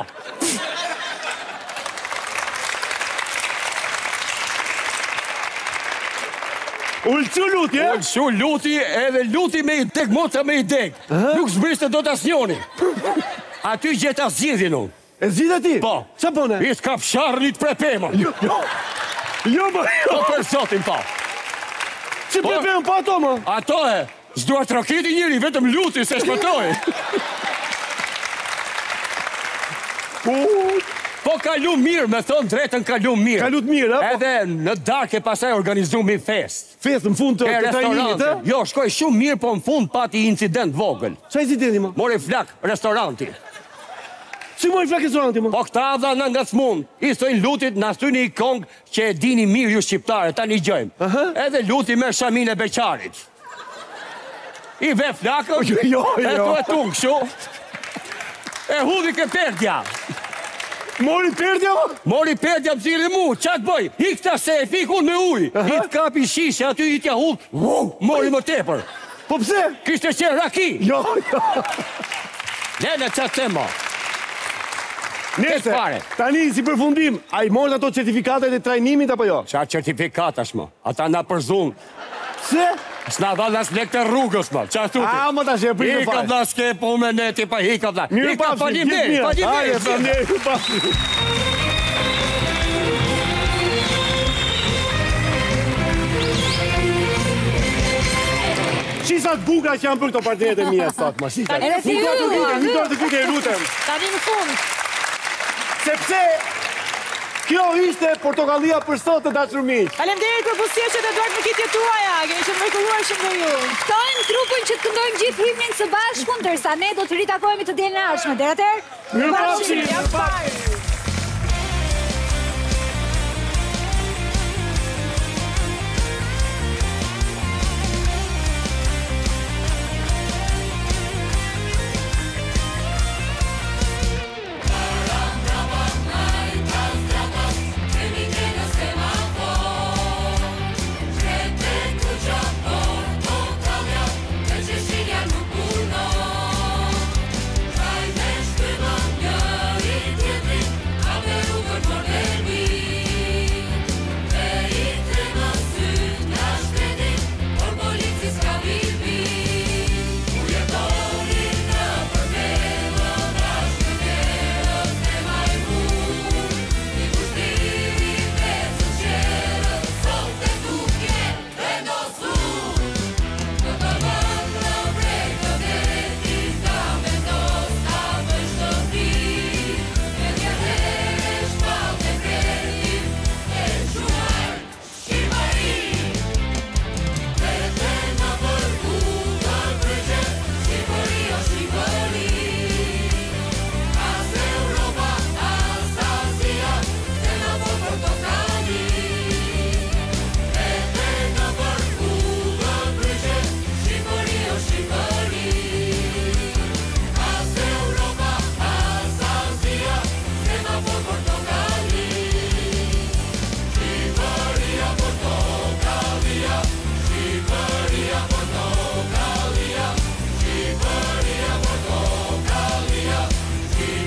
Ullëcu luti, e? Ullëcu luti, edhe luti me i dek, moca me i dek. Nuk zbriste do të asnjoni. Aty gjeta zgjidhin unë. E zgjidhe ti? Po. Qa pone? I t'kap sharnit prepema. Jo, ma, jo. Po për zotin, po. Që prepema po ato, ma? Ato e, s'duar trokiti njëri, vetëm luti se shpëtoj. Po kalu mirë, me thonë drejtën kalu mirë. Kalu të mirë, a? Edhe në darkë e pasaj organizuar mi fest. Fest në fund të trajnimit, a? Jo, shkoj shumë mirë, po në fund pati incident vogël. Qa incidenti, ma? Mori flak restoranti. Si mori flak restoranti, ma? Po këta dha në nga smun. I stojnë lutit, në astyni i kongë që e dini mirë ju shqiptare, ta një gjojmë. Edhe luti me shamin e beqarit. I ve flakën, e tu e tungë shu. E hudhi ke perdja. Mori perdja, ma? Mori perdja më zirë mu, qatë bëj? Hik ta se e fik unë me ujë. I të kapi shishe, aty i tja hudh, mori më tepër. Po pse? Kishte qenë raki. Jo. Lene qatë se ma. Nese, tani si përfundim, a i morët ato certifikatet e trajnimit apo jo? Qa certifikat është, ma? Ata na përzun. Se? S'na dha dhe s'lek të rrugës, ma. Qa tu ti? A, ma ta që e pritë Hika dhe s'ke po me neti, pa hika dhe. Mirë Hika, falim Qisa të bukra që janë për këto partnerët e mija sot, ma shika. Tani në fund. Një të kike e lutem. Tani në fund. Sepse kjo ishte portokallia për sot të dashur miq. Faleminderit për buzëqeshjet e Eduard Mikitjet tuaja. Keni qenë mrekulluar shumë me ju. Ftojmë trupin që të këndojmë gjithë himnin së bashku, ndërsa ne do të ritakohemi të dielën e ardhshme. Deri atëherë, mirupafshim.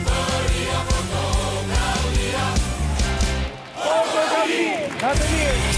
Natë mirë.